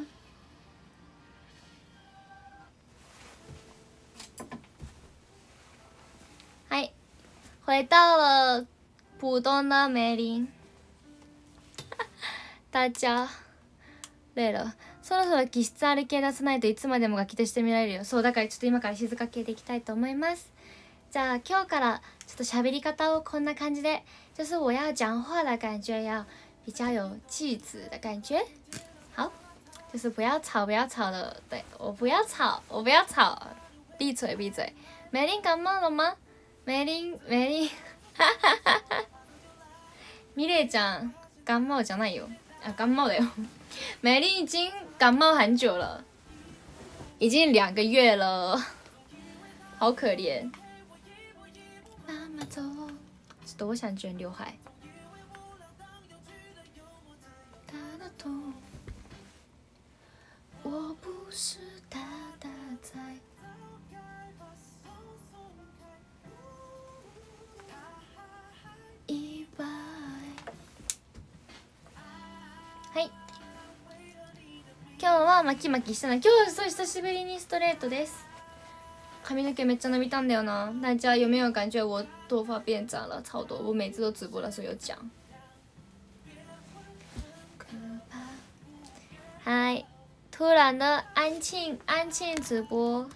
はい、回到了浦东的梅林。大家累了。そろそろ気質ある系出さないといつまでもガキとして見られるよ。そうだからちょっと今から静か系でいきたいと思います。じゃあ今日からちょっと喋り方をこんな感じで、就是我要讲话的感觉要比较有气质的感觉。好， 就是不要吵，不要吵了。对，我不要吵，我不要吵，闭嘴，闭嘴。梅林感冒了吗？梅林，哈哈哈哈。米蕾ちゃん感冒じゃないよ。啊，感冒了哟。梅林已经感冒很久了，已经2个月了，好可怜。ちょっと我想卷刘海。我不是大大在100。はい。今日は巻き巻きしたな。今日そう久しぶりにストレートです。髪の毛めっちゃ伸びたんだよな。大家有没有感觉我头发变长了超多？我每次都直播的时候有讲。嗨，突然的安庆直播，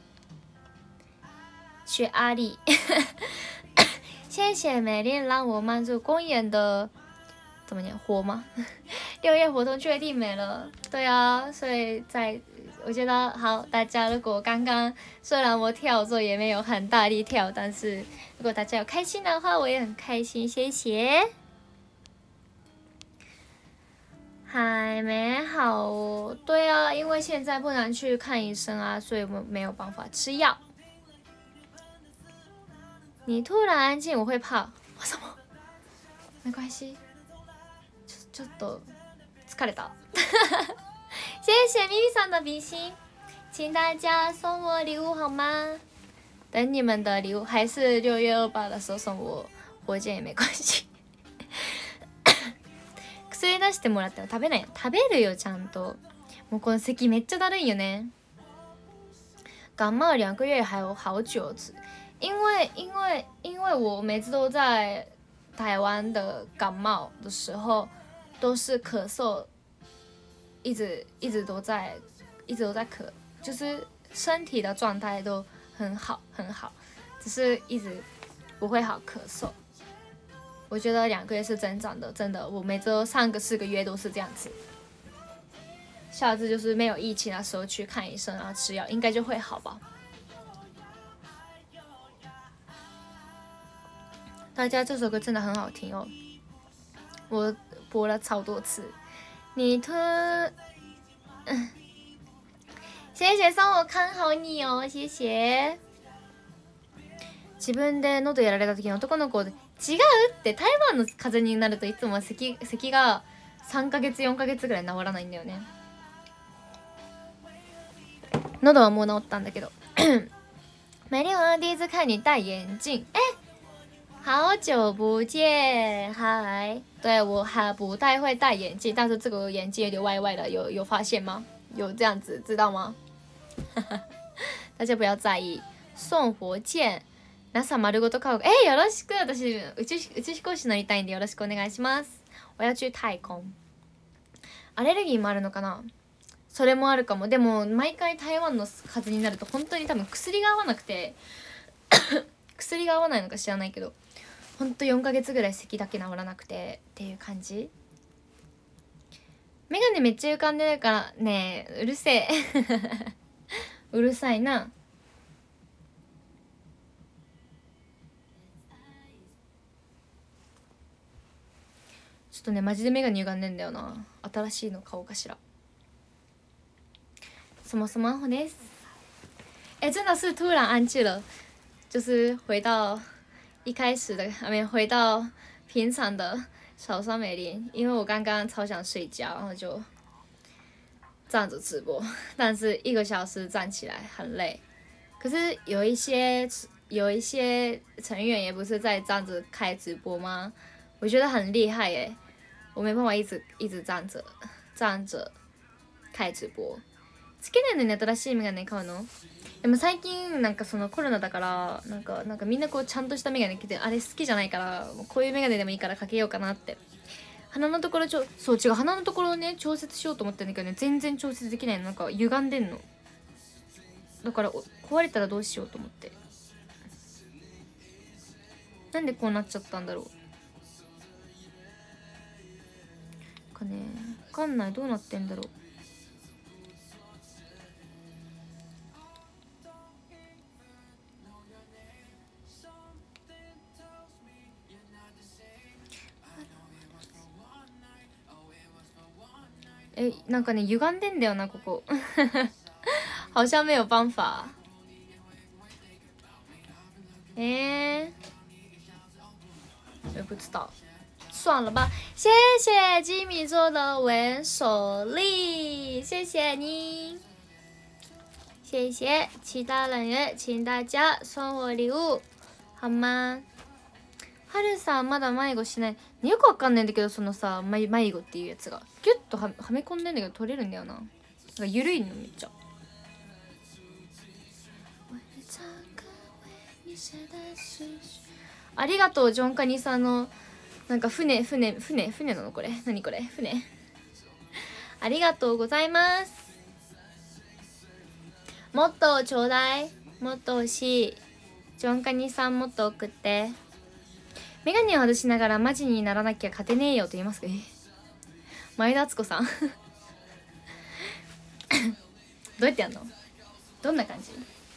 学阿里，谢谢美丽让我满足公演的怎么念活吗？6月活动确定没了，对啊，所以我觉得好，大家如果刚刚虽然我跳的时候也没有很大力跳，但是如果大家有开心的话，我也很开心，谢谢。还没好哦，对啊，因为现在不能去看医生啊，所以我没有办法吃药。你突然安静，我会怕。为什么？没关系，ちょっと疲れた。谢谢咪咪桑的比心，请大家送我礼物好吗？等你们的礼物，还是6月28的时候送我火箭也没关系。薬出してもらったら食べないよ。食べるよちゃんと。もうこの咳めっちゃだるいよね。感冒2个月还有好久，因为我每次都在台湾的感冒的时候都是咳嗽，一直都在咳，就是身体的状态都很好，只是一直不会好咳嗽。我觉得2个月是增长的，真的，我每周上个4个月都是这样子。下次就是没有疫情的时候去看医生，然后吃药，应该就会好吧。大家这首歌真的很好听哦，我播了超多次。你谢谢送我看好你哦，谢谢。自分で喉やられた時の男の子で違うって台湾の風邪になるといつも咳が3ヶ月4ヶ月ぐらい治らないんだよね。喉はもう治ったんだけど。美丽王第一次看你戴眼镜，哎，好久不见，嗨。对，我还不太会戴眼镜，但是这个眼镜有点歪歪的，有發現吗？有这样子，知道吗？大家不要在意。送火箭。NASA丸ごと買う。よろしく。私宇宙飛行士乗りたいんでよろしくお願いします。我要去太空。アレルギーもあるのかな？それもあるかも。でも毎回台湾の風邪になると本当に多分薬が合わなくて薬が合わないのか知らないけど、本当4ヶ月ぐらい咳だけ治らなくてっていう感じ。メガネめっちゃ浮かんでるからねえ、うるせえうるさいな。ちょっとねマジで目が歪んでんだよな。新しいの買おうかしら。什么什么好です。真的是突然安静了，就是回到一开始的，回到平常的小山美玲。因为我刚刚超想睡觉，然后就这样子直播，但是1个小时站起来很累。可是有一些成员也不是在这样子开直播吗？我觉得很厉害耶。我没办法一直站着開直播。つけないのに新しいメガネ買うの？でも最近なんかそのコロナだからなんかみんなこうちゃんとしたメガネ着て、あれ好きじゃないからこういうメガネでもいいからかけようかなって。鼻のところそう違う、鼻のところをね調節しようと思ってんだけどね、全然調節できないの。なんか歪んでんの。だから壊れたらどうしようと思って。なんでこうなっちゃったんだろう。わかんない、どうなってんだろう。 なんかね歪んでんだよなここ好像没有办法。我不知道，算了吧。谢谢吉米做的文手力，谢谢你，谢谢。其他人也请大家送我礼物，好吗？はるさんまだ迷子しない。よくわかんないんだけど、そのさ迷子っていうやつがギュッとはめ込んでんだけど取れるんだよな。なんか緩いのめっちゃ。ありがとうジョンカニさんのなんか船なのこれ。何これ船ありがとうございます。もっとちょうだい。もっと欲しい。ジョンカニさんもっと送って。メガネを外しながらマジにならなきゃ勝てねえよと言いますか。前田敦子さんどうやってやんの？どんな感じ？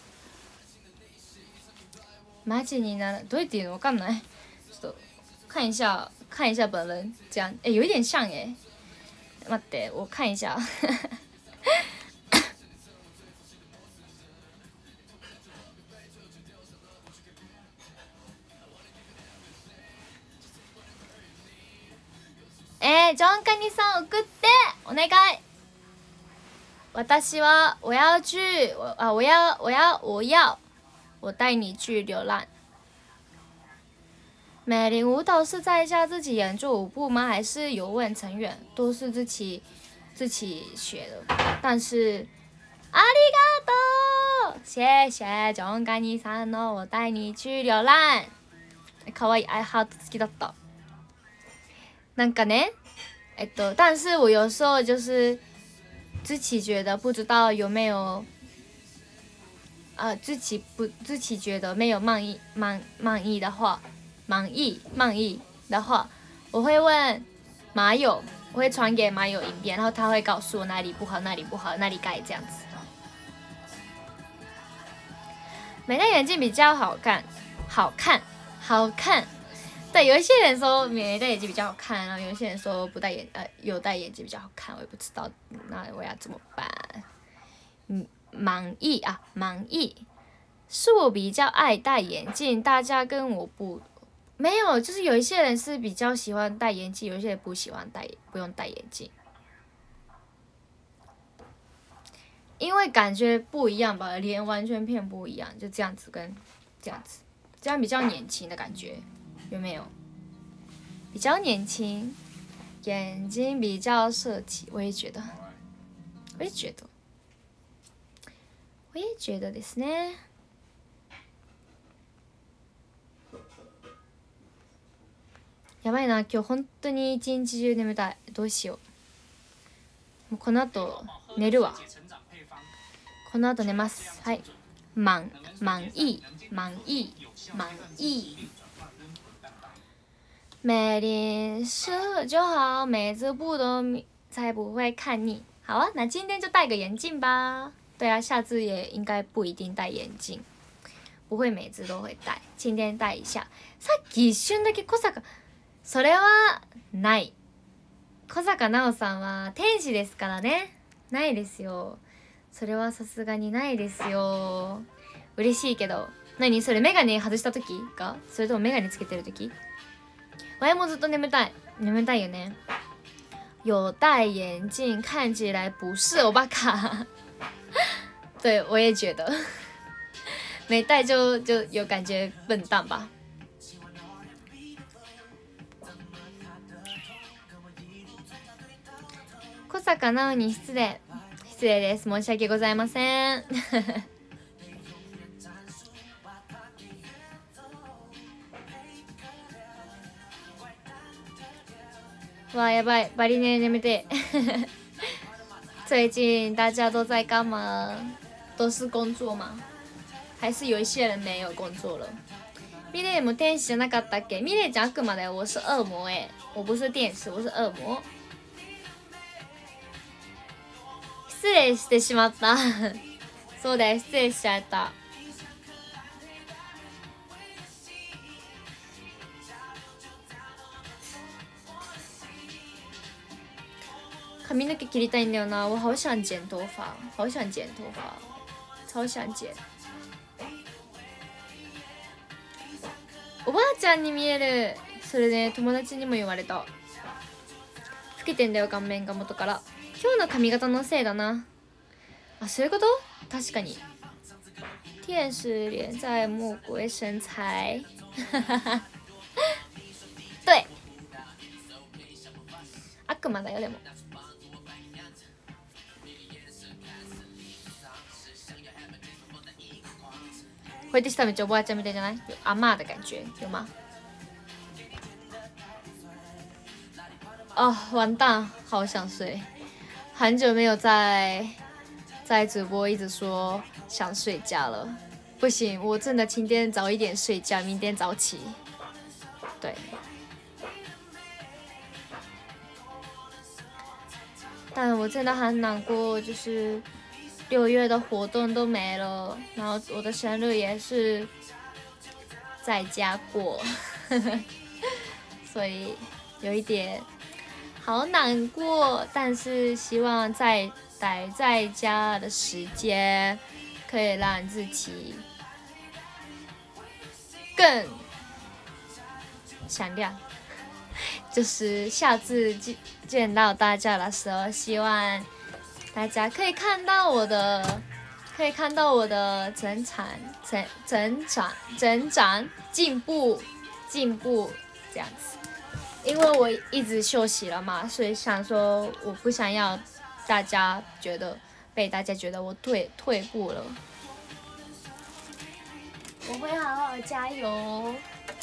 マジにならどうやって言うの？わかんない。ちょっと看一下本人这样。有一点像待って我看一下ジョンカニさん送ってお願い。私は我要我带你去流浪。美玲舞蹈是在家自己研究舞步吗？还是有问成员？都是自己学的。但是ありがとう，谢谢ジョンカニさんの我带你去流浪。可愛いアイハート好きだった。なんかね。但是我有时候就是自己觉得不知道有没有，自己觉得没有满意的话，我会问马友，我会传给马友影片，然后他会告诉我哪里不好，哪里改这样子。美戴眼镜比较好看。对，有一些人说没戴眼镜比较好看，然后有一些人说有戴眼镜比较好看，我也不知道，那我要怎么办？满意，是我比较爱戴眼镜，大家跟我没有，就是有一些人是比较喜欢戴眼镜，有一些人不喜欢不用戴眼镜，因为感觉不一样吧，脸完全片不一样，就这样子跟这样子，这样比较年轻的感觉。有没有？比较年轻，眼睛比较设计，我也觉得ですね。やばいな、今日本当に一日中眠たい。どうしよう。もうこの後寝るわ。この後寝ます。はい。满意。美丽是就好，每只步都才不会看腻。好啊，那今天就戴个眼镜吧。对啊，下次也应该不一定戴眼镜，不会每只都会戴。今天戴一下。さっき一瞬だけ小坂、それはない。小坂奈緒さんは天使ですからね。ないですよ。それはさすがにないですよ。嬉しいけど。何それ、メガネ外した時か？それともメガネつけてる時？我もずっと眠たいよね。有戴眼镜看起来不是欧巴卡对，我也觉得没戴就有感觉笨蛋吧。小坂直に失礼です。申し訳ございません哇，やばい，バリネ眠て最近大家都在干嘛？都是工作吗？还是有一些人没有工作了？ミレイも天使じゃなかったっけ？ミレイちゃん悪魔だよ，我是恶魔哎，我不是天使，我是恶魔。失礼してしまった。そうだよ、失礼しちゃった。 髪の毛切りたいんだよな，我好想剪头发，好想剪头发，超想剪。おばあちゃんに見える。それで友達にも言われた。老けてんだよ顔面が元から。今日の髪型のせいだな。あ、そういうこと？確かに。天使脸在魔鬼身材。对。悪魔だよでも。回ってしためっちゃおばあちゃんみたいじゃない？阿嬷的感觉有吗？哦，完蛋，好想睡，很久没有在直播一直说想睡觉了，不行，我真的今天早一点睡觉，明天早起。对，但我真的很难过，就是6月的活动都没了，然后我的生日也是在家过，所以有一点好难过。但是希望在待在家的时间，可以让自己更响亮。就是下次见到大家的时候，希望大家可以看到我的成长进步这样子。因为我一直休息了嘛，所以想说我不想要被大家觉得我退步了。我会好好加油。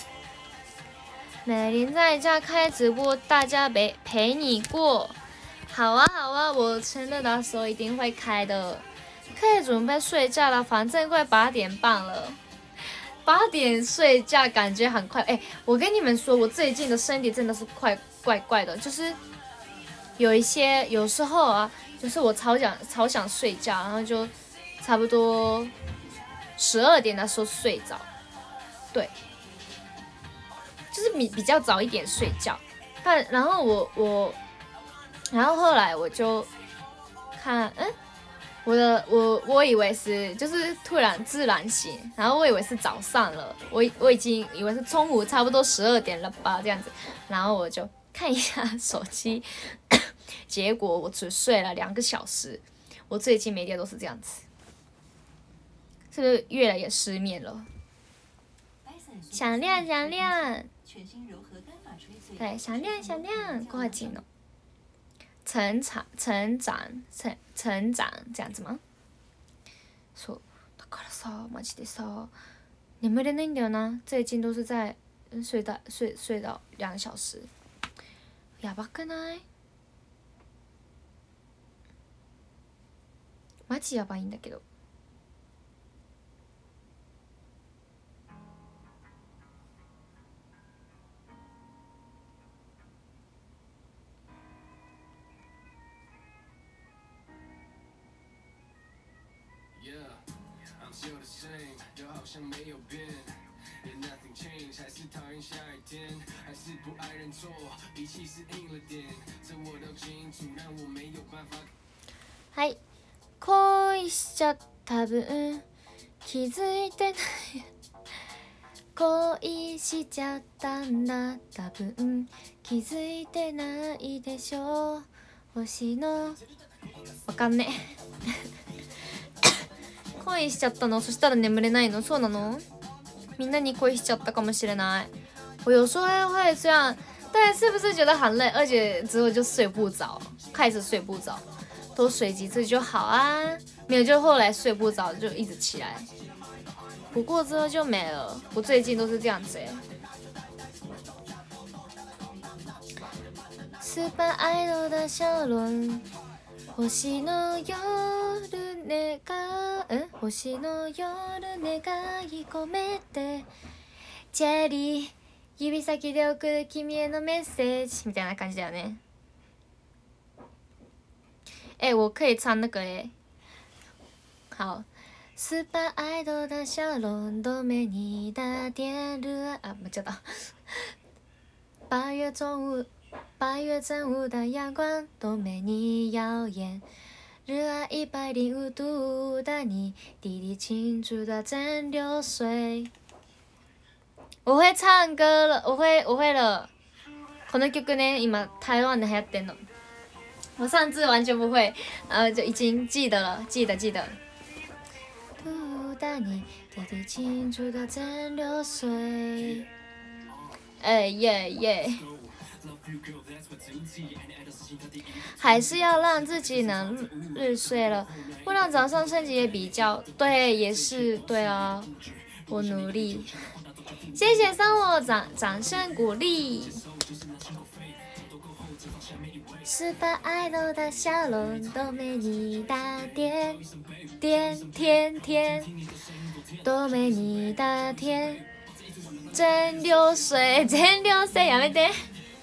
美玲在家开直播，大家陪你过。好啊好啊，我生日的时候一定会开的。可以准备睡觉了，反正快8点半了。8点睡觉感觉很快。我跟你们说，我最近的身体真的是怪怪的，就是有时候啊，就是我超想睡觉，然后就差不多12点的时候睡着。对。就是比较早一点睡觉，然后然后后来我就看，我以为是就是突然自然醒，然后我以为是早上了，我已经以为是中午差不多12点了吧这样子，然后我就看一下手机，结果我只睡了2个小时，我最近每天都是这样子，是不是越来越失眠了？响亮。对，响亮，够好听哦。成長这样子吗？そうだからさ、マジでさ、眠れないんだよな。最近都是在睡到2个小时，やばくない？マジやばいんだけど。はい、恋しちゃった分気づいてない恋しちゃったんだ多分気づいてないでしょ星のわかんね恋しちゃったの？そしたら眠れないの？そうなの？みんなに恋しちゃったかもしれない。我有时候会这样，但是不是觉得很累，而且之后就睡不着，开始睡不着，多睡几次就好啊。没有，就后来睡不着就一直起来，不过之后就没了。我最近都是这样子スーパーアイドル的笑容。星の夜星の夜願い込めてチェリー指先で送る君へのメッセージみたいな感じだよね。我可以唱那个好。スーパーアイドル的笑容都没你的电热啊，没叫到。8月中午 8月正午的阳光多美丽耀眼，热爱105度的你，滴滴清楚的蒸馏水。我会唱歌了，我会了。この曲ね、今台湾的流行ってんの。我上次完全不会，就已经记得了，记得。的你，滴滴清楚的蒸馏水。哎耶！还是要让自己能入睡了，不然早上身体也比较对，也是对啊。我努力，谢谢生活掌声鼓励。18爱豆的笑容多美丽的天，多美丽的天，蒸馏水やめて。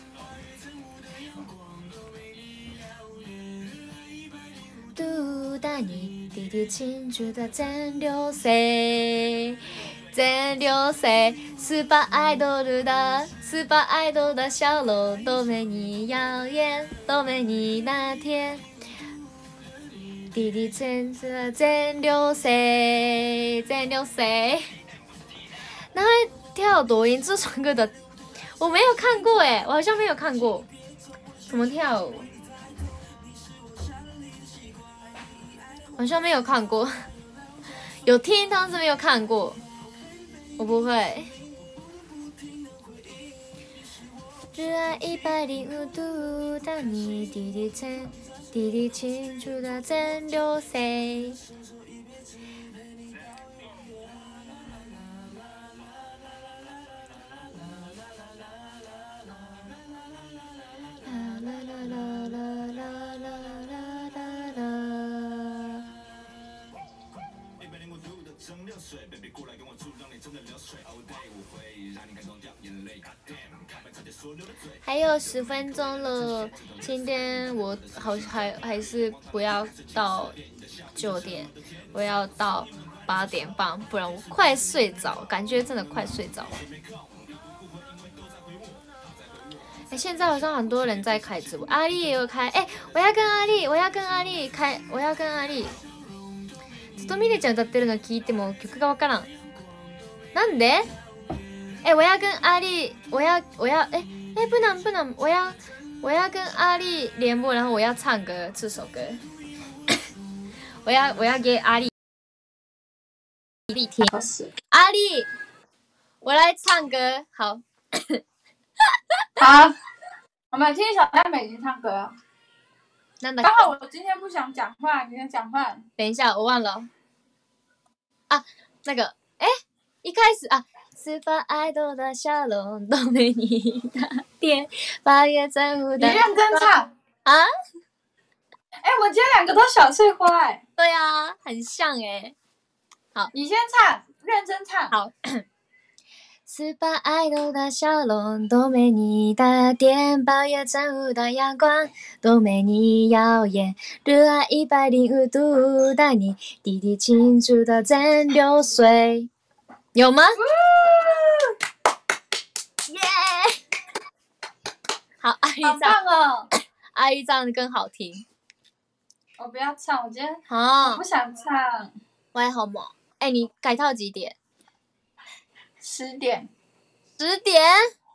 度的你，滴滴清楚的蒸馏水，18爱豆的笑容多美丽耀眼，多美丽那天，滴滴清楚的蒸馏水。那会跳抖音这首歌的，我没有看过哎，我好像没有看过，怎么跳舞？好像没有看过，有听，但是没有看过。我不会。热爱105度的你，滴滴清楚的蒸馏水。还有10分钟了，今天我还是不要到9点，我要到8点半，不然我快睡着，感觉真的快睡着。现在好像很多人在开直播，阿丽也有开。我要跟阿丽开，ずっとミレちゃん歌ってるの聞いても曲がわからん。なんで？我要跟阿丽，不能，我要跟阿丽联播，然后我要唱歌这首歌。我要给阿丽听。阿丽，我来唱歌，好。 好，我们听小妹妹唱歌。刚好我今天不想讲话，你先讲话。 等一下，我忘了。那个，一开始18爱豆的笑容多美丽的天，8月正午的。 你认真唱啊！ 我今天2个都小翠花对啊，很像好， 你先唱，认真唱。 好。18爱豆的笑容多美丽的天，8月正午的阳光多美丽耀眼，热爱105度的你，滴滴清楚的蒸馏水，有吗？耶！好，阿姨好棒哦！ 阿姨唱的更好听。 我不要唱，我今天我不想唱。 我也好忙。你改套几点 ？10点。 10点？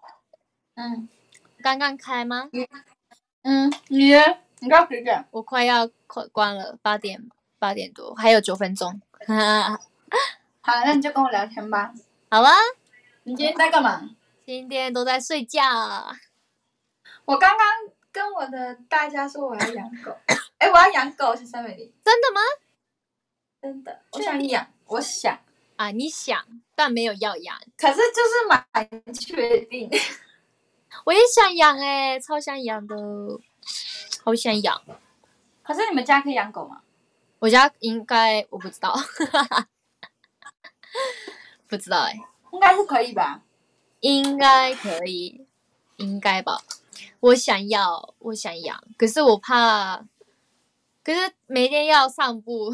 刚刚开吗？ 你到10点？ 我快要关了，8点多，还有9分钟。 好，那你就跟我聊天吧。 好啊。 你今天在干嘛？ 今天都在睡觉。 我刚刚跟我的大家说我要养狗。我要养狗，是三美丽。 真的吗？ 真的，我想养，我想。 你想，但没有要养。 可是就是蛮确定。 我也想养超想养的，好想养。 可是你们家可以养狗吗？ 我家应该我不知道，不知道应该是可以吧？ 应该可以，应该吧。我想养，可是我怕，可是每天要散步。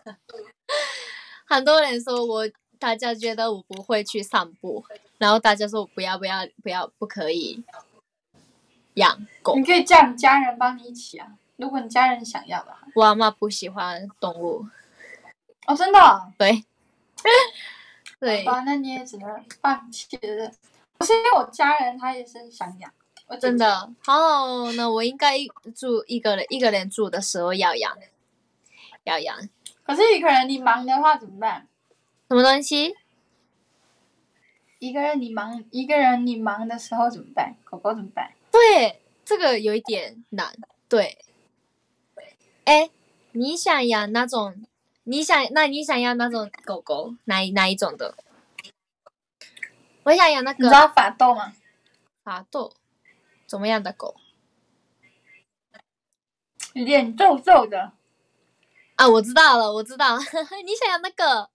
很多人说大家觉得我不会去散步，然后大家说我不要，不可以。 养狗。 你可以叫你家人帮你一起啊，如果你家人想要的话。 我阿妈不喜欢动物。 哦，真的、哦？ 对。对。 好吧，那你也只能放弃了。不是因为我家人他也是想养，我姐姐真的，好，那我应该住一个人住的时候要养。 可是一个人你忙的话怎么办？ 什么东西？ 一个人你忙的时候怎么办？狗狗怎么办？ 对，这个有一点难。对。哎，你想养那种？你想要那种狗狗哪一种的？我想养那个。 你知道法斗吗？ 法斗，怎么样的狗？ 脸皱皱的。 啊，我知道了。你想养那个，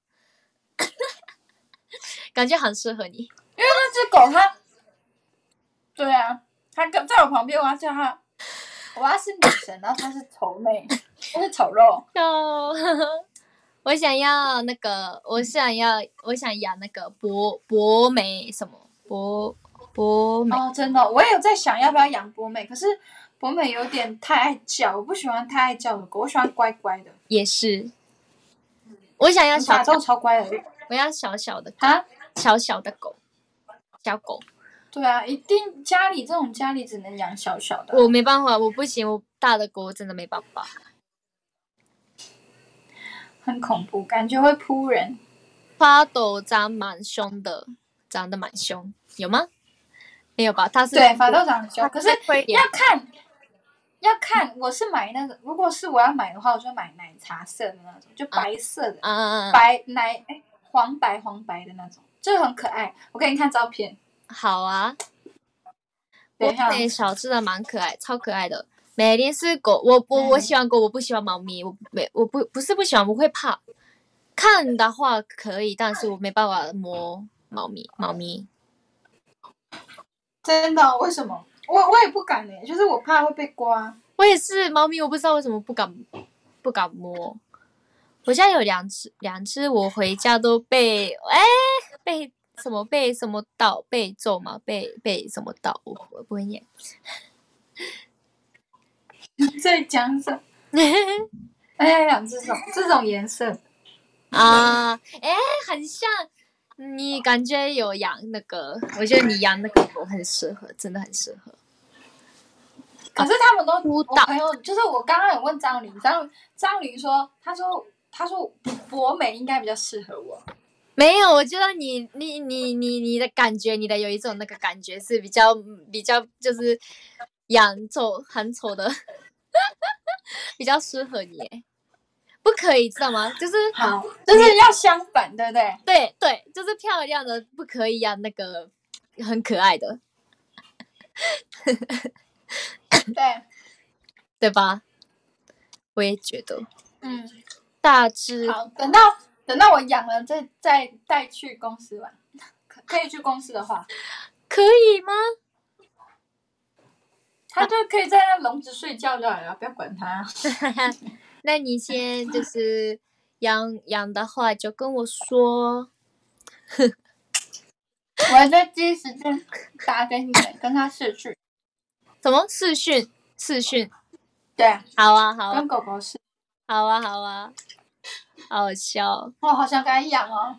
感觉很适合你。 因为那只狗它，对啊，它在我旁边，我要叫它，我要是女神，然后它是丑妹，我是丑肉。 我想要那个，我想养那个博美什么博美。 哦，真的，我也有在想要不要养博美，可是博美有点太爱叫，我不喜欢太爱叫的狗，我喜欢乖乖的。 也是。我想要法斗超乖的。 我要小小的啊， 小的狗，小狗。 对啊，一定家里只能养小小的。 我没办法，我不行，我大的狗真的没办法。 很恐怖，感觉会扑人。 法斗长得蛮凶，有吗？没有吧？它是对，法斗长得凶，可是要看，我是买那个，如果是我要买的话，我就买奶茶色的那种，就白色的，黄白的那种，就很可爱。我给你看照片。 好啊。 等一下， 我小只的蛮可爱，超可爱的。美玲是狗，我喜欢狗，我不喜欢猫咪。我不是不喜欢，我会怕。看的话可以，但是我没办法摸猫咪。 真的？为什么？我也不敢欸，就是我怕会被刮。 我也是猫咪，我不知道为什么不敢摸。我现在有两只，我回家都被什么刀被揍嘛，被什么刀，我不会念。 你在讲什么？哎，养这种颜色啊，很像你，感觉有养那个，我觉得你养那个狗很适合，真的很适合。 可是他们都， 我朋友就是我刚刚有问张玲说，他说博美应该比较适合我。 没有，我觉得你的感觉，你的有一种那个感觉是比较就是养很丑的，比较适合你。不可以，知道吗？就是好，就是要相反，对不对？ 对，就是漂亮的不可以养那个很可爱的，对吧？我也觉得。大只。 好，等到我养了再带去公司玩，可以去公司的话， 可以吗？ 他就可以在那笼子睡觉就好了，不要管他。 那你先就是养的话，就跟我说。 我还在第一时间打给你们，跟他视讯。 什么视讯？ 对。 好啊。 跟狗狗视。 好啊。好笑。 我好想给它养哦。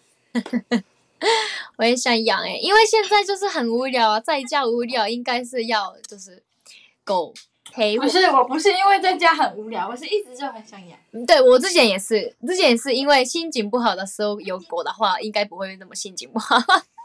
我也想养因为现在就是很无聊啊，在家无聊，应该是要就是狗陪我。 我不是因为在家很无聊，我是一直就很想养。 对，我之前也是因为心情不好的时候有狗的话，应该不会那么心情不好。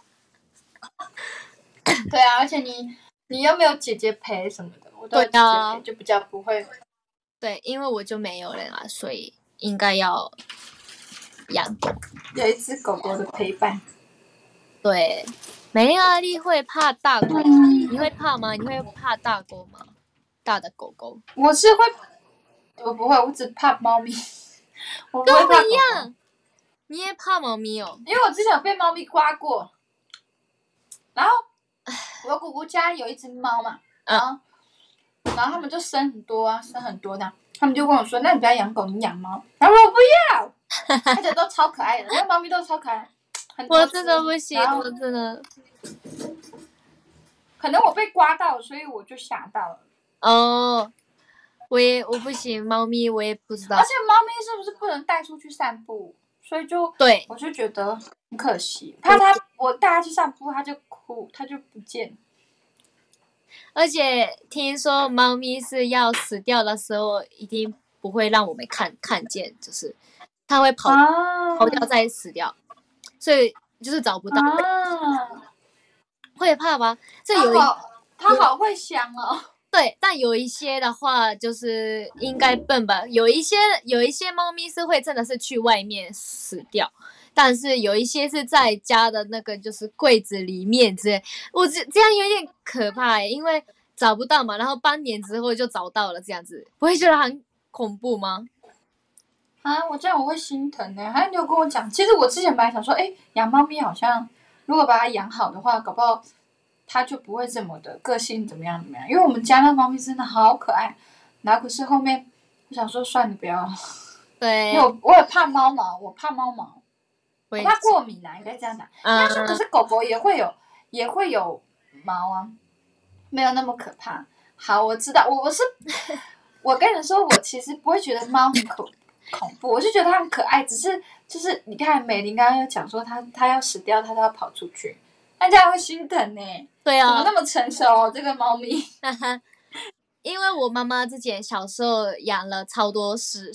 对啊，而且你又没有姐姐陪什么的，我都有姐姐陪，就比较不会。 对，因为我就没有人啊，所以应该要养狗， 有一只狗狗的陪伴。 对，没压力会怕大狗，你会怕吗？你会怕大狗吗？大的狗狗？ 我不会，我只怕猫咪。我不会怕狗狗。 跟我一样，你也怕猫咪哦？ 因为我之前有被猫咪刮过，然后我姑姑家有一只猫嘛，然后他们就生很多这样，他们就跟我说：“那你不要养狗，你养猫。”然后我不要，而且都超可爱的，那个猫咪都超可爱。 我真的不行，我真的。 可可能我被刮到，所以我就吓到了。 哦，我不行，猫咪我也不知道。 而且猫咪是不是不能带出去散步？所以对， 我就觉得很可惜，怕我带它去散步，它就哭，它就不见。 而且听说猫咪是要死掉的时候，一定不会让我们看见，就是它会跑掉再死掉，所以就是找不到。会怕吧？ 它好会想哦。 对，但有一些的话就是应该笨吧。有一些猫咪是会真的是去外面死掉，但是有一些是在家的那个就是柜子里面之类。我这样有点可怕因为找不到嘛，然后半年之后就找到了，这样子不会觉得很恐怖吗？ 我这样我会心疼呢。还有你有跟我讲，其实我之前本来想说，养猫咪好像如果把它养好的话，搞不好它就不会这么的个性怎么样。因为我们家那猫咪真的好可爱，然后可是后面我想说算了不要了。 对， 因为我也怕猫毛，我怕猫毛，我怕过敏应该这样讲。应该说，可是狗狗也会有毛啊，没有那么可怕。好，我知道，我跟你说，我其实不会觉得猫很恐怖，我就觉得它很可爱。只是就是你看，美玲刚刚又讲说它要死掉，它都要跑出去，那这样会心疼呢。 对啊， 怎么那么成熟这个猫咪？ 因为我妈妈之前小时候养了超多10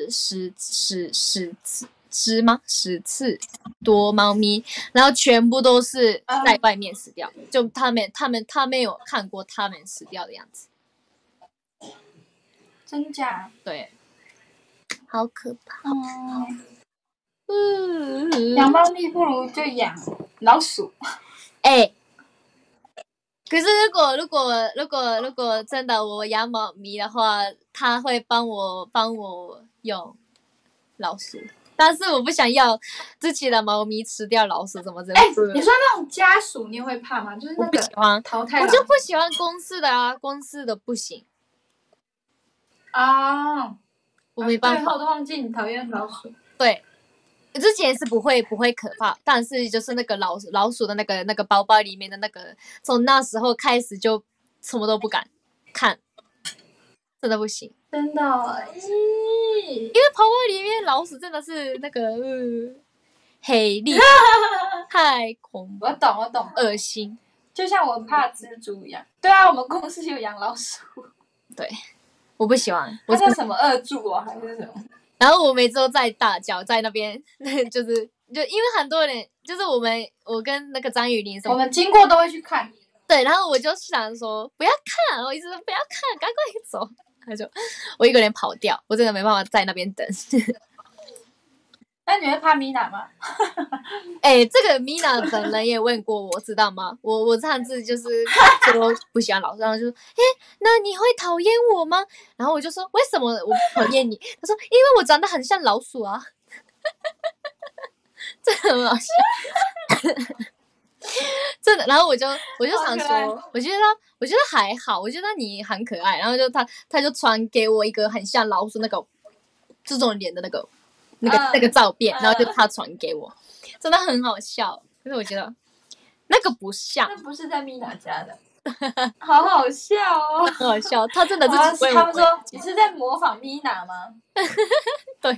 次多猫咪，然后全部都是在外面死掉，就他没有看过他们死掉的样子。 真假？ 对，好可怕。 养猫咪不如就养老鼠。 可是如果真的我养猫咪的话，他会帮我用老鼠，但是我不想要自己的猫咪吃掉老鼠，怎么这样？ 你说那种家鼠你会怕吗？就是那个淘汰， 我就不喜欢公司的啊，公司的不行啊， 我没办法。 最后都忘记你讨厌老鼠。 对。之前是不会可怕，但是就是那个老鼠的那个包包里面的那个，从那时候开始就什么都不敢看，真的不行。 真的，因为包包里面老鼠真的是那个黑厉太恐怖。 我懂， 恶心， 就像我怕蜘蛛一样。对啊，我们公司有养老鼠。对， 我不喜欢。 它叫什么恶柱哦，还是什么？ 然后我每次都在大叫，在那边就因为很多人就是我跟那个张雨玲什么， 我们经过都会去看。 对，然后我就想说不要看，我一直说不要看，赶快走。我一个人跑掉，我真的没办法在那边等。 那你会怕米娜吗？ 这个米娜本人也问过我，知道吗？我上次就是说不喜欢老师，然后就说，那你会讨厌我吗？然后我就说为什么我不讨厌你？他说因为我长得很像老鼠啊。真的很好笑。真的，然后我就想说，我觉得还好，我觉得你很可爱。然后他就传给我一个很像老鼠那个这种脸的那个照片，然后就他传给我，真的很好笑。可是我觉得那个不像， 那不是在米娜家的，好好笑哦， 很好笑。他真的是他们说你是在模仿米娜吗？ 对，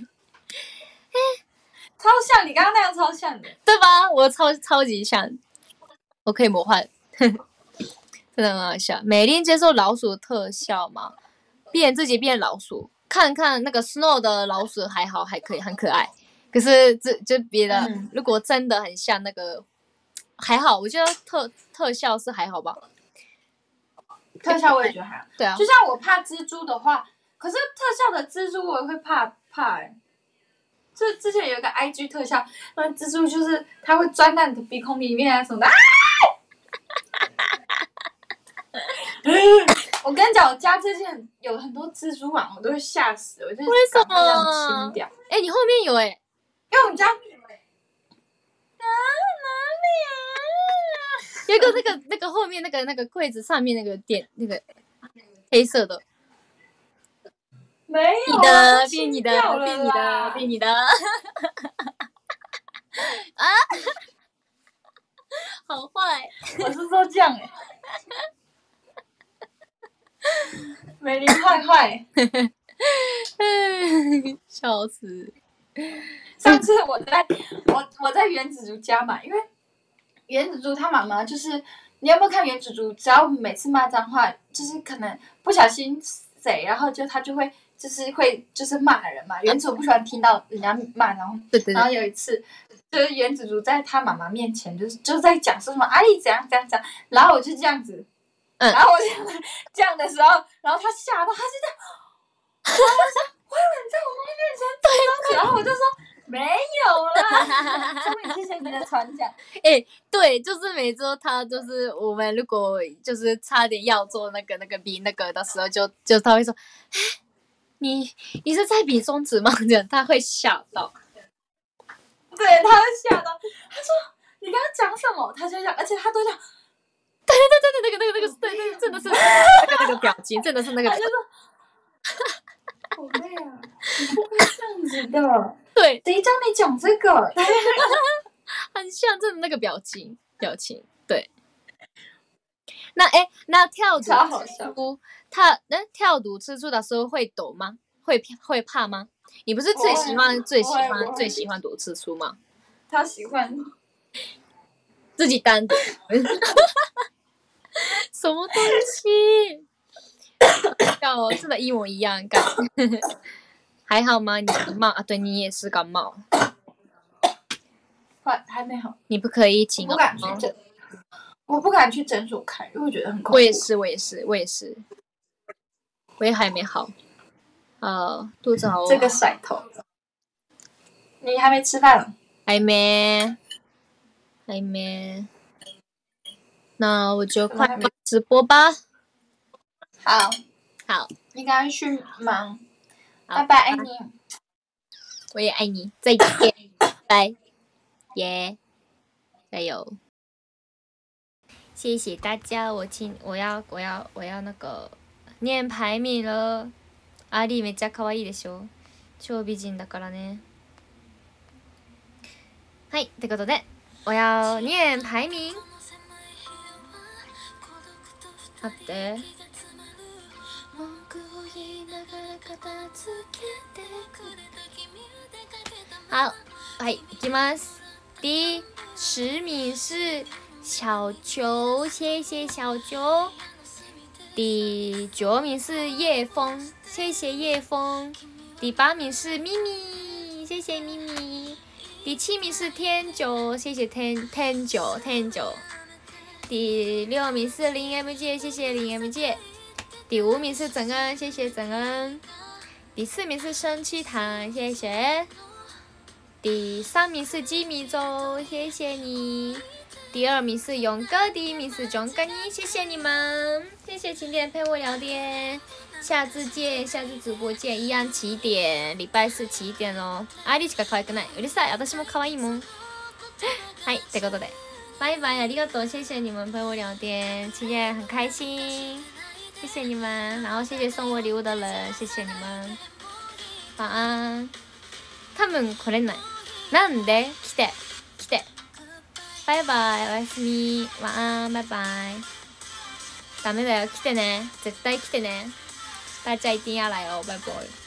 超像，你刚刚那样超像的， 对吧？我超级像，我可以魔幻，真的很好笑。美玲接受老鼠的特效吗？自己变老鼠。看看那个 Snow 的老鼠还好，还可以，很可爱。可是就别的，如果真的很像那个，还好，我觉得特效是还好吧。 特效我也觉得还好。 对啊。 就像我怕蜘蛛的话，可是特效的蜘蛛我也会怕就之前有一个 IG 特效，那蜘蛛就是它会钻到你的鼻孔里面啊什么的。我跟你讲，我家最近有很多蜘蛛网，我都会吓死，我就为什么这样清掉。 你后面有因为我们家哪里啊？ 有一个那个后面那个柜子上面那个点那个黑色的。 没有啊， 变你的啊！好坏， 我是说这样美玲坏坏。 笑死！ 上次我在原子竹家嘛，因为原子竹他妈妈就是，你有没有看原子竹？只要每次骂脏话，就是可能不小心谁，然后他就会就是骂人嘛。原子竹不喜欢听到人家骂，然后然后有一次。就是原子竹在他妈妈面前，就是在讲说什么阿丽怎样怎样怎样，然后我就这样子，然后我就这样的时候，然后他吓到，他就这样，然后他说：“我以为你在我妈面前对东西。”然后我就说：“没有啦。”终于谢谢你的传讲。 对，就是每周他就是我们如果就是差点要做那个比那个的时候，就他会说：“你是在比中指吗？”这样他会吓到。 对，他会吓到。他说：“你刚刚讲什么？”他就讲，而且他都讲。 对，对，真的是那个表情，真的是那个。 他就说：“好累啊，你不会这样子的。” 对， 谁教你讲这个？ 很像真的那个表情，对。那跳赌吃醋，跳赌吃醋的时候会抖吗？会怕吗？你不是最喜欢赌吃醋吗？ 他喜欢自己单独，什么东西？真的，一模一样，感还好吗？你感冒啊？对，你也是感冒。 还没好。 你不可以请我不敢去诊所看，因为我觉得很恐怖。 我也是，我也还没好。肚子好饿。 这个甩头。你还没吃饭了？ 还没。那我就快直播吧。 好。你赶快去忙。拜拜，爱你。 我也爱你，再见，拜，耶，加油！谢谢大家，我要那个念排名了。アリめっちゃ可愛いでしょ。超美人だからね。はい、ってことで我要念排名。待って。好，いきます。第10名是小球，谢谢小球。第9名是叶枫，谢谢叶枫。第8名是咪咪，谢谢咪咪。第7名是天九，谢谢天九。第6名是林 M 姐，谢谢林 M 姐。第5名是整恩，谢谢整恩。第4名是生气糖，谢谢。第3名是吉米周，谢谢你。第2名是勇哥，第1名是囧哥你，谢谢你们，谢谢晴点陪我聊天，下次见，下次直播见，一样7点，礼拜四7点哦。アリしか可愛くない、うるさい、私も可愛いもん。はい、ってことで、拜拜，ありがとう，谢谢你们陪我聊天，晴点很开心，谢谢你们，然后谢谢送我礼物的人，谢谢你们，晚安。多分来れない。なんで来て。バイバイ、おやすみ、晚安，拜拜。ダメだよ、来てね，絶対来てね。大家一定要来哦，拜拜。